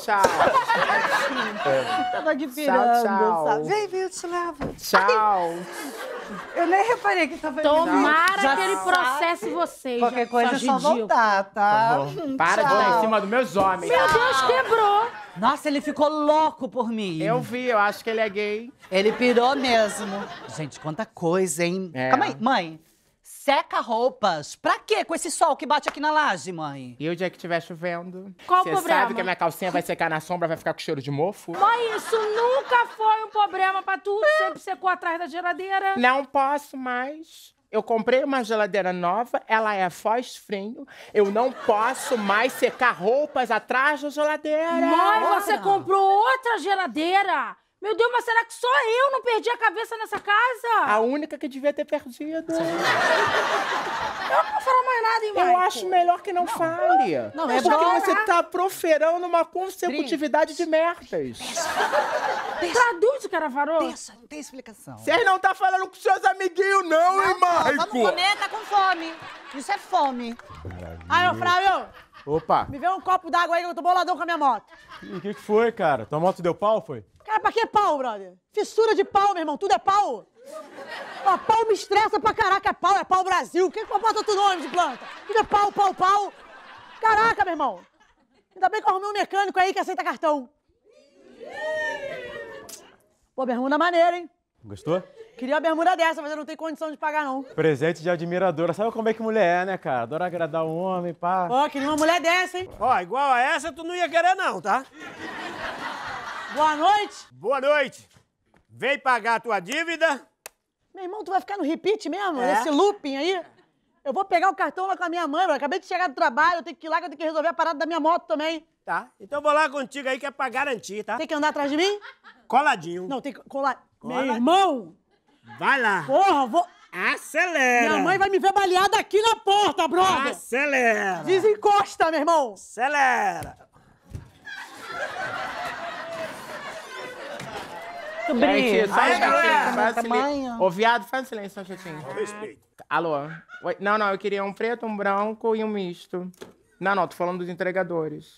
E: Tava aqui pirando,
B: tchau.
E: sabe? Vem, eu te levo.
B: Tchau.
E: Eu nem reparei que tava
A: Tomara que ele processe vocês.
E: Qualquer coisa é só voltar, tá?
B: Para de estar em cima dos meus homens.
A: Meu Deus, quebrou.
E: Nossa, ele ficou louco por mim.
B: Eu vi, eu acho que ele é gay.
E: Ele pirou mesmo. Gente, quanta coisa, hein? Calma aí, mãe. Seca roupas. Pra quê? Com esse sol que bate aqui na laje, mãe.
B: E o dia que estiver chovendo?
A: Qual o
B: Você
A: problema?
B: sabe que a minha calcinha vai secar na sombra, vai ficar com cheiro de mofo?
A: Mãe, isso nunca foi um problema pra tu. Sempre secou atrás da geladeira.
B: Não posso mais. Eu comprei uma geladeira nova, ela é fósfrio. Eu não posso mais secar roupas atrás da geladeira.
A: Mãe, você comprou outra geladeira? Meu Deus, mas será que só eu não perdi a cabeça nessa casa?
B: A única que devia ter perdido.
A: Eu não vou falar mais nada, hein,
B: Eu acho melhor que não fale.
A: Não, é
B: porque
A: bom.
B: você tá proferando uma consecutividade de merdas.
A: Traduz o que era farou.
E: Deixa, não tem explicação.
B: Vocês não tá falando com seus amiguinhos, não, hein, Maico?
E: Vamos comer, tá com fome. Isso é fome.
H: Aí, ô Flávio,
J: Opa.
H: me vê um copo d'água aí que eu tô boladão com a minha moto.
J: E o que foi, cara? Tua moto deu pau, foi?
H: Cara, pra que pau, brother? Fissura de pau, meu irmão, tudo é pau. Ó, pau me estressa pra caraca, é pau Brasil. Por que bota outro nome de planta? Tudo é pau. Caraca, meu irmão. Ainda bem que eu arrumei um mecânico aí que aceita cartão. Pô, bermuda maneira, hein?
J: Gostou?
H: Queria uma bermuda dessa, mas eu não tenho condição de pagar, não.
J: Presente de admiradora. Sabe como é que mulher é, né, cara? Adora agradar o homem, pá.
H: Pô, queria uma mulher dessa, hein?
D: Ó, igual a essa, tu não ia querer não, tá?
H: Boa noite.
D: Boa noite. Vem pagar a tua dívida.
H: Meu irmão, tu vai ficar no repeat mesmo?
D: É.
H: Esse looping aí? Eu vou pegar o cartão lá com a minha mãe, mano. Acabei de chegar do trabalho, eu tenho que ir lá que eu tenho que resolver a parada da minha moto também.
D: Tá, então eu vou lá contigo aí que é pra garantir, tá?
H: Tem que andar atrás de mim?
D: Coladinho.
H: Não, tem que colar. Meu irmão!
D: Vai lá.
H: Porra, vou...
D: Acelera.
H: Minha mãe vai me ver baleada aqui na porta, brother!
D: Acelera.
H: Desencosta, meu irmão!
D: Acelera.
B: Gente, só um
D: Aí, galera.
B: instantinho, faz
H: Tamanho.
B: silêncio. Ô, viado, faz silêncio só um instantinho.
D: Respeito.
B: Alô? Oi? Não, eu queria um preto, um branco e um misto. Não, tô falando dos entregadores.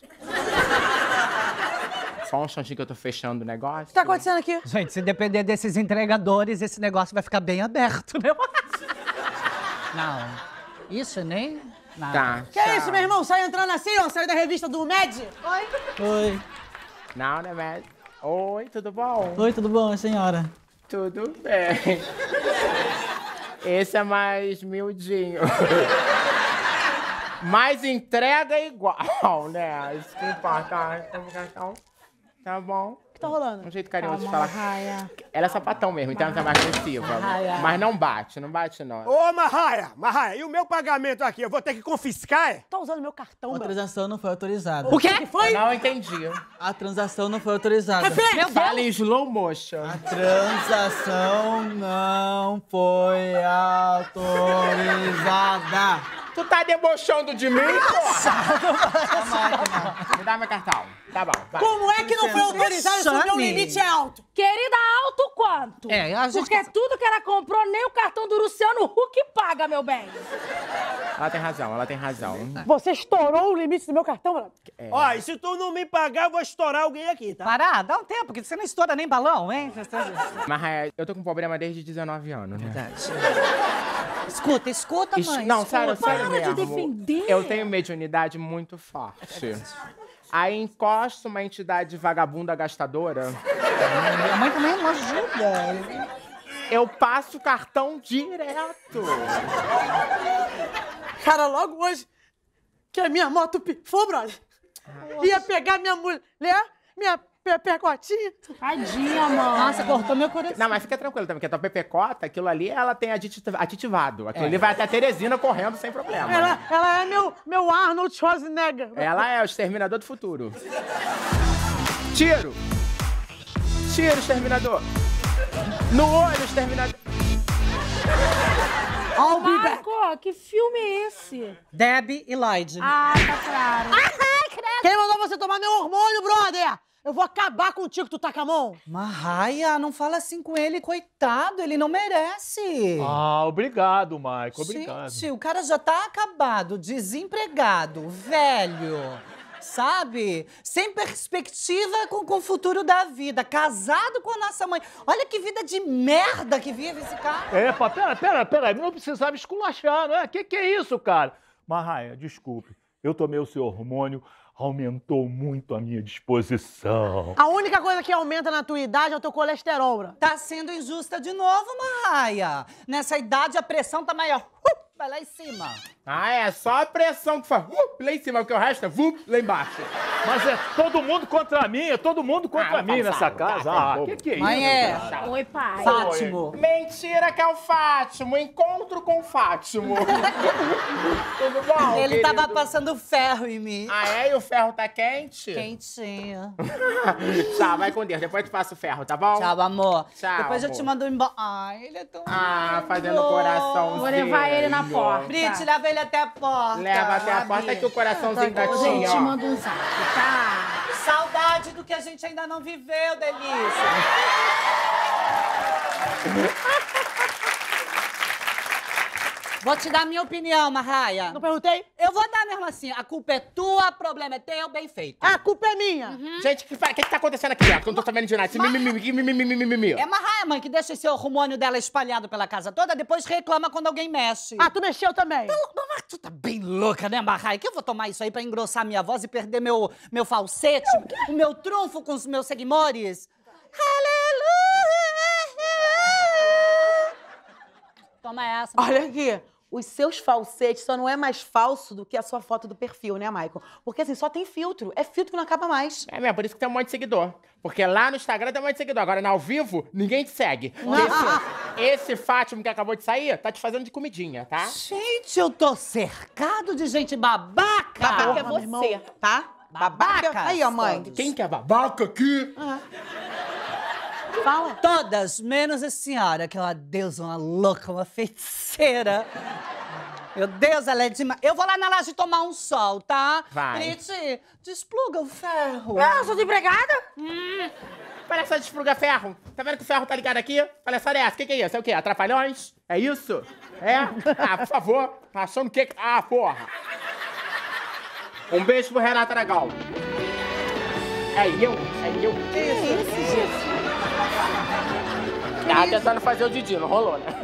B: Só um instantinho que eu tô fechando o negócio.
H: O que tá acontecendo aqui?
E: Gente, se depender desses entregadores, esse negócio vai ficar bem aberto, né? Não, isso nem... Nada.
B: Tá.
H: Que é isso, meu irmão? Sai entrando assim, ó? Sai da revista do Med?
E: Oi.
H: Oi.
B: Não, né, velho? Oi, tudo bom?
H: Oi, tudo bom, senhora?
B: Tudo bem. Esse é mais miudinho. Mas entrega igual, né? Isso que importa. Tá bom.
H: O que tá rolando?
B: Um jeito carinhoso
A: Calma,
B: de falar.
A: Raia.
B: Ela é sapatão mesmo, então ela é mais agressiva.
A: Marraia.
B: Mas não bate não.
D: Ô, Marraia, e o meu pagamento aqui, eu vou ter que confiscar, é?
H: Tá usando meu cartão,
F: A
H: mano.
F: transação não foi autorizada.
H: O quê? Que foi?
B: Não entendi.
F: A transação não foi autorizada.
B: Fala em slow motion.
F: A transação não foi autorizada.
B: Tu tá debochando de mim, porra? Me dá meu cartão. Tá bom, vai.
H: Como é que não foi autorizado se o meu limite é alto?
A: Querida, alto quanto?
E: É, a gente...
A: Porque tudo que ela comprou, nem o cartão do Luciano Huck paga, meu bem.
B: Ela tem razão.
H: Você estourou o limite do meu cartão, mano?
D: Ó, e se tu não me pagar, eu vou estourar alguém aqui, tá?
E: Pará, dá um tempo, porque você não estoura nem balão, hein?
B: Mas eu tô com problema desde 19 anos, né?
E: Verdade. Escuta, mãe.
B: Não,
E: escuta.
B: sério
A: Para de
B: mesmo.
A: defender.
B: Eu tenho mediunidade muito forte. Aí encosta uma entidade vagabunda gastadora.
E: Minha mãe também não ajuda.
B: Eu passo o cartão direto.
H: Cara, logo hoje que a minha moto pifou, brother. Ia pegar minha mulher, minha pepecotinha.
A: Tadinha, mano.
E: Nossa, cortou meu coração.
B: Não, mas fica tranquilo também, que a tua pepecota, aquilo ali, ela tem aditivado. Aquilo ali vai até a Teresina correndo sem problema.
H: Ela é meu Arnold Schwarzenegger.
B: Ela é o exterminador do futuro. Tiro! Tiro, exterminador! No olho, exterminador!
A: Marco, que filme é esse?
E: Debbie e Lloyd.
A: Ah, tá claro.
H: Quem mandou você tomar meu hormônio, brother? Eu vou acabar contigo, tu tá com a mão.
E: Marraia, não fala assim com ele, coitado, ele não merece.
N: Ah, obrigado, Maico, obrigado.
E: Gente, o cara já tá acabado, desempregado, velho, sabe? Sem perspectiva com o futuro da vida, casado com a nossa mãe. Olha que vida de merda que vive esse cara.
N: Epa, pera, não precisava esculachar, não é? Que é isso, cara? Marraia, desculpe, eu tomei o seu hormônio, aumentou muito a minha disposição.
H: A única coisa que aumenta na tua idade é o teu colesterol, bro.
E: Tá sendo injusta de novo, Marraia. Nessa idade a pressão tá maior. Vai lá em cima.
B: Ah, é só a pressão que faz lá em cima, porque o resto é lá embaixo.
N: Mas é todo mundo contra mim, é todo mundo contra mim nessa casa. Que é isso?
E: Mãe, é.
A: Oi, pai.
E: Fátimo.
B: Mentira que é o Fátimo, encontro com o Fátimo. Tudo bom,
E: Ele
B: querido?
E: tava passando ferro em mim.
B: Ah, é? E o ferro tá quente?
E: Quentinho.
B: Tchau, vai com Deus. Depois eu te passo o ferro, tá bom?
E: Tchau, amor.
B: Tchau,
E: Depois eu
B: amor.
E: te mando embora. Ai, ele é tão lindo.
B: Fazendo coraçãozinho.
A: Vou levar ele na porta.
E: Brit, leva ele até a porta.
B: Leva até a porta que o coraçãozinho da tia,
A: Gente,
B: ó.
A: manda um zap, tá?
E: Saudade do que a gente ainda não viveu, delícia. Vou te dar a minha opinião, Marraia.
H: Não perguntei?
E: Eu vou dar mesmo assim. A culpa é tua, o problema é teu, bem feito.
H: A culpa é minha.
B: Gente, o que tá acontecendo aqui, ó? Que eu não tô sabendo de nada. Esse mimimi.
E: É Marraia, mãe, que deixa esse hormônio dela espalhado pela casa toda, depois reclama quando alguém mexe.
H: Ah, tu mexeu também.
E: Mas tu tá bem louca, né, Marraia? Que eu vou tomar isso aí pra engrossar minha voz e perder meu falsete, o meu trunfo com os meus seguidores? Aleluia!
Q: Toma essa.
C: Olha aqui. Os seus falsetes só não é mais falso do que a sua foto do perfil, né, Michael? Porque assim, só tem filtro. É filtro que não acaba mais.
B: É mesmo, por isso que tem um monte de seguidor. Porque lá no Instagram tem um monte de seguidor. Agora, no ao vivo, ninguém te segue. Esse Fátima que acabou de sair, tá te fazendo de comidinha, tá?
E: Gente, eu tô cercado de gente babaca.
C: Babaca é você, tá?
E: Babaca.
C: Aí, ó, mãe.
B: Quem que é babaca aqui?
C: Fala.
E: Todas, menos a senhora, aquela deusa, uma louca, uma feiticeira. Meu Deus, ela é demais. Eu vou lá na laje tomar um sol, tá?
B: Vai.
E: Brite, despluga o ferro.
A: Ah, eu sou de empregada?
B: Palhaçada de despluga ferro. Tá vendo que o ferro tá ligado aqui? Palhaçada é essa? O que é isso? É o quê? Atrapalhões? É isso? É? Ah, por favor. Tá achando que... Ah, porra. Um beijo pro Renato Aragão. É eu?
C: Que isso, gente?
B: Tava tentando fazer o Didi, não rolou, né?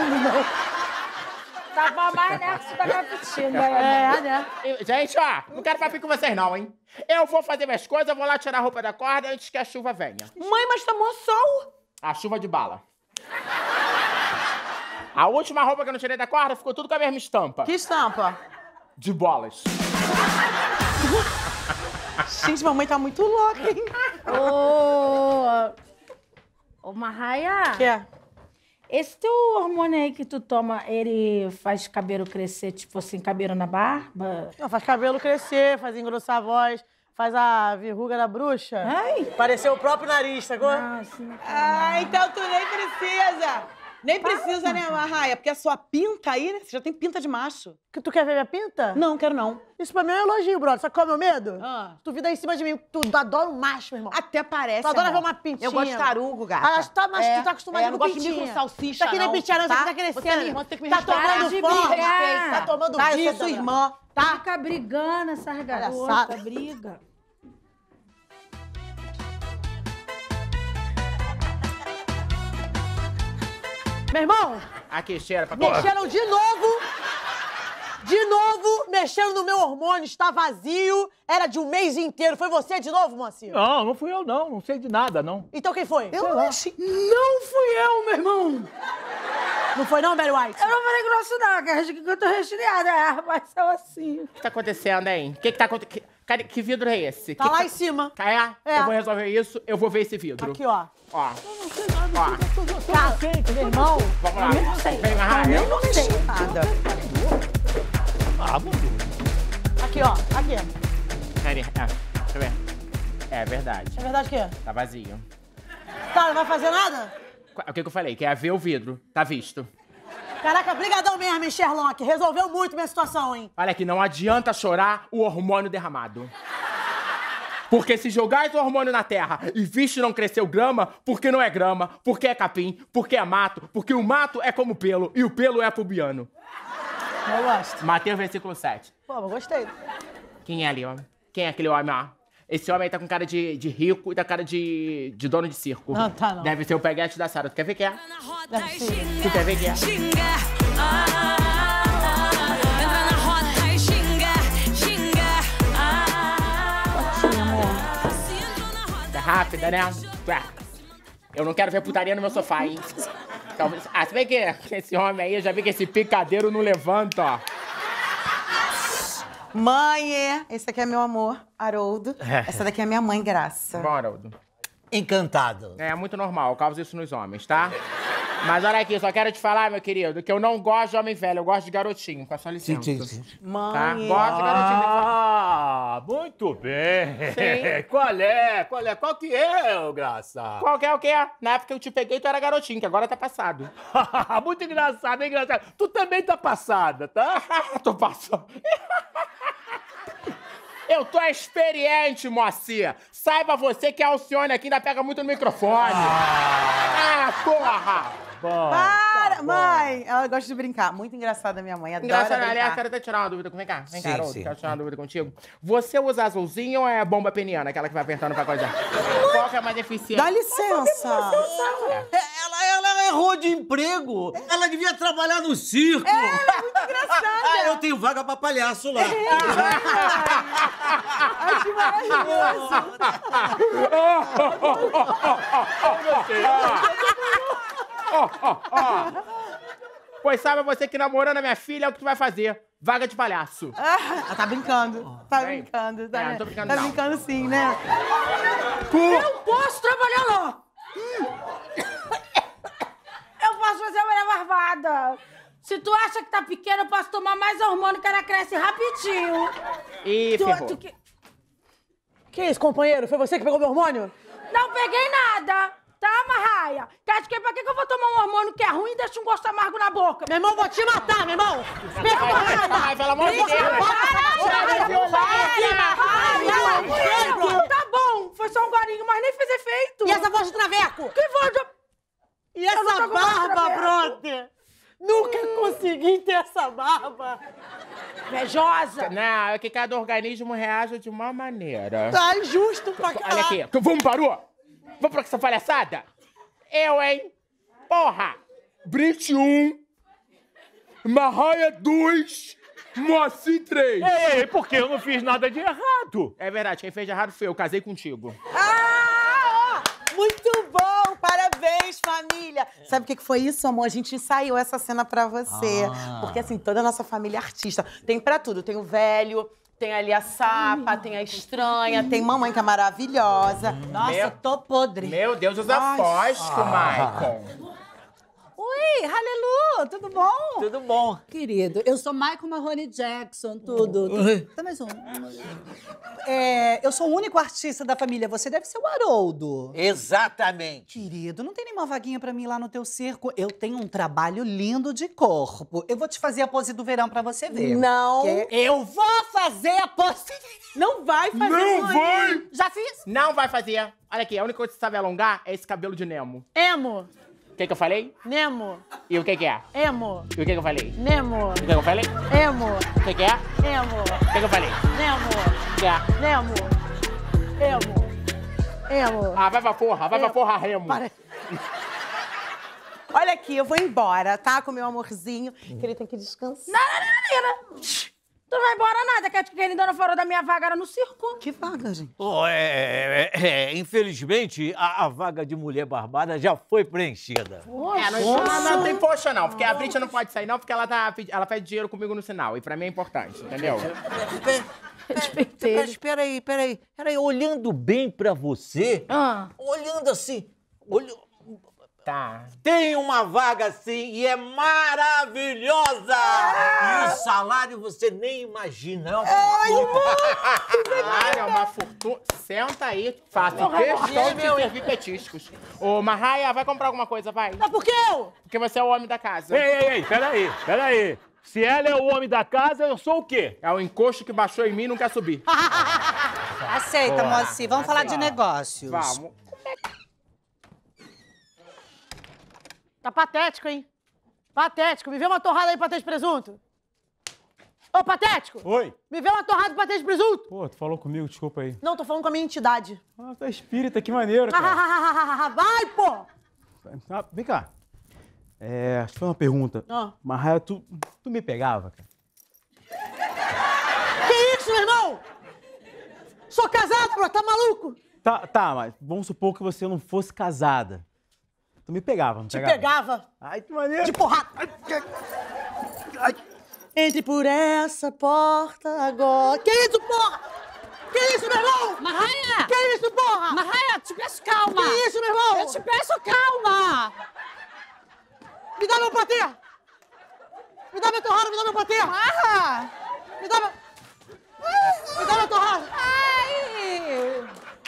A: Tava mais nessa da capitinha.
C: Né?
B: Gente, ó, não quero papinho com vocês não, hein? Eu vou fazer minhas coisas, eu vou lá tirar a roupa da corda antes que a chuva venha.
C: Mãe, mas tá mó sol.
B: A chuva de bala. A última roupa que eu não tirei da corda ficou tudo com a mesma estampa.
C: Que estampa?
B: De bolas.
C: Gente, mamãe tá muito louca, hein?
A: Ô, Marraia.
C: Que é?
A: Esse teu hormônio aí que tu toma, ele faz cabelo crescer, tipo assim, cabelo na barba?
H: Não, faz cabelo crescer, faz engrossar a voz, faz a verruga da bruxa.
A: Ai.
H: Pareceu o próprio nariz, sacou?
C: Ah, então tu nem precisa. Nem precisa, né, Marraia? Porque a sua pinta aí, né? Você já tem pinta de macho.
H: Que tu quer ver minha pinta?
C: Não, quero não.
H: Isso pra mim é um elogio, brother. Sabe qual é o meu medo?
C: Ah.
H: Tu vida aí em cima de mim. Tu adora um macho, meu irmão.
C: Até parece,
H: Tu adora
C: amor.
H: ver uma pintinha.
C: Eu gosto de tarugo, gata.
H: Ah, tá, mas tu tá acostumado
C: eu não
H: com
C: gosto de
H: pintinha.
C: mim com salsicha,
H: Tá aqui nem
C: não,
H: pintinha, não.
C: tá?
H: Você tá crescendo.
C: Você é minha irmã, tem que me
H: tá
C: respeitar.
H: tomando
A: de
H: forte.
A: brigar.
H: Tá tomando
C: Tá,
H: vida.
C: eu sou sua irmã, tá?
A: Fica brigando essas garotas, briga.
H: Meu irmão,
B: Aqui, cheira pra
H: mexeram de novo, mexeram no meu hormônio, está vazio, era de um mês inteiro. Foi você de novo, Moacir?
N: Não, não fui eu, não. Não sei de nada, não.
H: Então quem foi?
C: Eu não achei.
H: Não fui eu, meu irmão. Não foi não, Mary White?
A: Eu não falei grosso não, que eu tô resfriada, mas são assim.
B: O que tá acontecendo, hein? O que tá acontecendo? Que vidro é esse?
H: Tá lá em cima.
B: É? Eu vou resolver isso, eu vou ver esse vidro.
H: Aqui, ó.
B: Ó.
H: Eu não sei nada. Tá, meu irmão.
B: Vamos lá.
H: Eu não sei.
B: Vem, Marraia.
H: Eu não sei
C: nada.
N: Ah, vamos.
H: Aqui, ó. Aqui.
B: Peraí, deixa eu ver. É verdade.
H: É verdade o quê?
B: Tá vazio.
H: Tá, não vai fazer nada?
B: O que eu falei? Que é ver o vidro. Tá visto.
H: Caraca, brigadão mesmo, hein, Sherlock. Resolveu muito minha situação, hein?
B: Olha aqui, não adianta chorar o hormônio derramado. Porque se jogar esse hormônio na terra e visto não cresceu grama, porque não é grama, porque é capim, porque é mato, porque o mato é como pelo e o pelo é pubiano.
H: Eu gosto.
B: Mateus, versículo 7.
H: Pô, eu gostei.
B: Quem é ali, ó? Quem é aquele homem, ó? Esse homem aí tá com cara de rico e tá cara de dono de circo.
H: Não, tá não.
B: Deve ser o peguete da Sara. Tu quer ver quem é?
H: Deve ser.
B: Tu quer ver quem é? É rápida, né? Eu não quero ver putaria no meu sofá, hein? Então, se bem que esse homem aí, eu já vi que esse picadeiro não levanta, ó.
C: Mãe, esse aqui é meu amor, Haroldo. Essa daqui é minha mãe, Graça.
B: Bom, Haroldo.
M: Encantado.
B: É muito normal, causa isso nos homens, tá? Mas olha aqui, só quero te falar, meu querido, que eu não gosto de homem velho, eu gosto de garotinho, com a sua licença.
M: Sim.
C: Mãe.
B: Tá? Gosto de garotinho.
N: Ah, muito bem.
B: Sim.
N: Qual é? Qual que é, ô Graça?
B: Qual que é o quê? Na época que eu te peguei, tu era garotinho, que agora tá passado.
N: Muito engraçado, hein, engraçado. Tu também tá passada, tá?
B: Tô passando. Eu tô experiente, Moacir. Saiba você que a Alcione aqui ainda pega muito no microfone. Porra!
N: Bom.
C: Para, mãe! Ela gosta de brincar. Muito engraçada, minha mãe. Adora
B: Engraçado, aliás,
C: brincar.
B: quero até tirar uma dúvida. Vem cá,
M: Sim,
B: Haroldo,
M: sim.
B: quero tirar uma dúvida contigo. Você usa azulzinho ou é bomba peniana, aquela que vai apertando pra coisa? Qual que é mais eficiente?
C: Dá licença.
M: Ela errou de emprego. Ela devia trabalhar no circo.
C: É muito engraçada.
M: Eu tenho vaga pra palhaço lá.
C: Acho maravilhoso.
B: Pois sabe você que namorando a minha filha é o que tu vai fazer. Vaga de palhaço.
H: Ah, tá brincando. Tá brincando. Tá,
B: não tô brincando,
H: tá
B: não.
H: brincando sim, né?
A: Eu posso trabalhar lá! Eu posso fazer a mulher barbada. Se tu acha que tá pequena, eu posso tomar mais hormônio que ela cresce rapidinho.
B: Ih, ferrou.
H: Que isso, companheiro? Foi você que pegou meu hormônio?
A: Não peguei nada. Tá, Marraia? Pra que eu vou tomar um hormônio que é ruim e deixa um gosto amargo na boca?
H: Meu irmão, vou te matar, meu irmão!
B: Ai, pelo amor de Deus!
A: Tá bom, foi só um gorinho, mas nem fez efeito.
H: E essa voz de traveco?
A: Que voz de...
H: E essa barba, brother? Nunca consegui ter essa barba.
A: Invejosa.
B: Não, é que cada organismo reage de uma maneira.
H: Tá injusto pra caralho.
B: Olha aqui, vamos, parou? Vamos pra essa palhaçada? Eu, hein? Porra! Brit 1, Marraia 2, Moacir 3.
N: Ei, porque eu não fiz nada de errado.
B: É verdade, quem fez de errado foi eu, casei contigo.
C: Muito bom! Parabéns, família! Sabe o que foi isso, amor? A gente ensaiou essa cena pra você. Porque, assim, toda a nossa família é artista. Tem pra tudo. Tem o velho, tem ali a Sapa, tem a estranha, tem mamãe que é maravilhosa.
E: Nossa, tô podre.
B: Meu Deus, usa fósforo, Maicon.
Q: Oi, Halelu, tudo bom?
E: Tudo bom.
Q: Querido, eu sou Michael Mahoney Jackson, tudo. Tá mais um.
E: Eu sou o único artista da família, você deve ser o Haroldo.
R: Exatamente.
E: Querido, não tem nenhuma vaguinha pra mim lá no teu circo? Eu tenho um trabalho lindo de corpo. Eu vou te fazer a pose do verão pra você ver.
C: Não.
E: Eu vou fazer a pose...
C: Não vai fazer.
B: Não vai!
E: Já fiz?
B: Não vai fazer. Olha aqui, a única coisa que você sabe alongar é esse cabelo de Nemo.
H: Emo.
B: O que eu falei?
H: Nemo.
B: E o que é?
H: Emo.
B: E o que eu falei?
H: Nemo.
B: O que eu falei?
H: Emo.
B: O que é?
H: Emo.
B: O que eu falei?
H: Nemo.
B: O que é?
H: Nemo. Emo.
B: Ah, vai pra porra, Remo.
C: Olha aqui, eu vou embora, tá? Com meu amorzinho, que ele tem que descansar.
A: Não. Tu não vai embora nada, que a querida falou da minha vaga era no circo.
C: Que vaga, gente?
R: Infelizmente, a vaga de mulher barbada já foi preenchida.
B: Não tem poxa, não. Porque a Brit não pode sair, não, porque ela pede dinheiro comigo no sinal. E pra mim é importante, entendeu?
R: Espera aí. Olhando bem pra você, olhando assim,
B: Tá.
R: Tem uma vaga assim e é maravilhosa! E o salário você nem imagina.
B: É uma fortuna. Senta aí, faça questão de servir petiscos. Ô, Marraia, vai comprar alguma coisa, vai.
H: Mas por que eu?
B: Porque você é o homem da casa.
N: Ei, peraí. Se ela é o homem da casa, eu sou o quê?
B: É o encosto que baixou em mim e não quer subir.
E: Aceita, Moacir. Vamos falar de negócios.
B: Vamos.
H: Tá patético, hein? Patético. Me vê uma torrada aí de patê de presunto. Ô, patético!
J: Oi.
H: Me vê uma torrada de patê de presunto.
J: Pô, tu falou comigo, desculpa aí.
H: Não, tô falando com a minha entidade.
J: Ah, tu é espírita, que maneiro, cara.
H: Vai, pô!
J: Ah, vem cá. Deixa eu fazer uma pergunta. Marraia, tu me pegava, cara?
H: Que isso, meu irmão? Sou casado, bro, tá maluco?
J: Tá, mas vamos supor que você não fosse casada. Tu me pegava, não
H: Te
J: pegava?
H: pegava.
J: Ai, que maneiro.
H: De porrada. Entre por essa porta agora. Que isso, porra? Que isso, meu irmão?
Q: Marraia!
H: Que isso, porra?
Q: Marraia, te peço calma!
H: Que isso, meu irmão?
Q: Eu te peço calma!
H: Me dá meu patê! Me dá minha torrada, me dá meu patê! Me dá meu... Me dá minha torrada!
Q: Ai!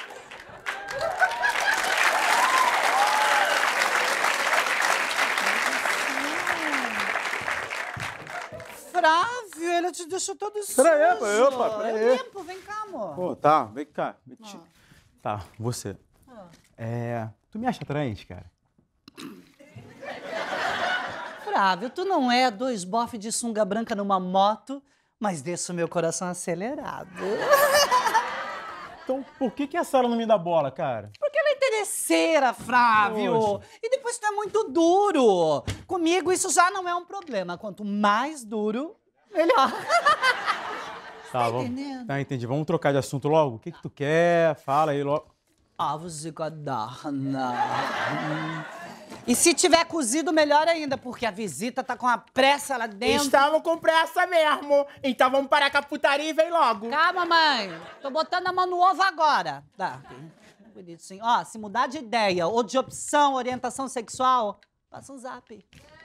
E: Flávio, ele te deixou todo sujo.
J: Peraí, peraí.
E: Eu limpo, vem cá, amor.
J: Pô, tá, vem cá. Tá, você. Tu me acha atraente, cara?
E: Flávio, tu não é 2 bofes de sunga branca numa moto, mas deixa o meu coração acelerado.
J: Então, por que a Sara não me dá bola, cara?
E: Porque ela é interesseira, Flávio.
J: Poxa.
E: E depois tu é muito duro. Comigo isso já não é um problema. Quanto mais duro, melhor.
J: Tá,
E: entendendo?
J: Tá, entendi. Vamos trocar de assunto logo? O que tu quer? Fala aí logo.
E: Ovos de codorna. E se tiver cozido, melhor ainda, porque a visita tá com a pressa lá dentro.
B: Estamos com pressa mesmo. Então vamos parar com a putaria e vem logo.
E: Calma, mãe. Tô botando a mão no ovo agora. Tá. Bonitinho. Ó, se mudar de ideia ou de opção, orientação sexual, passa um zap.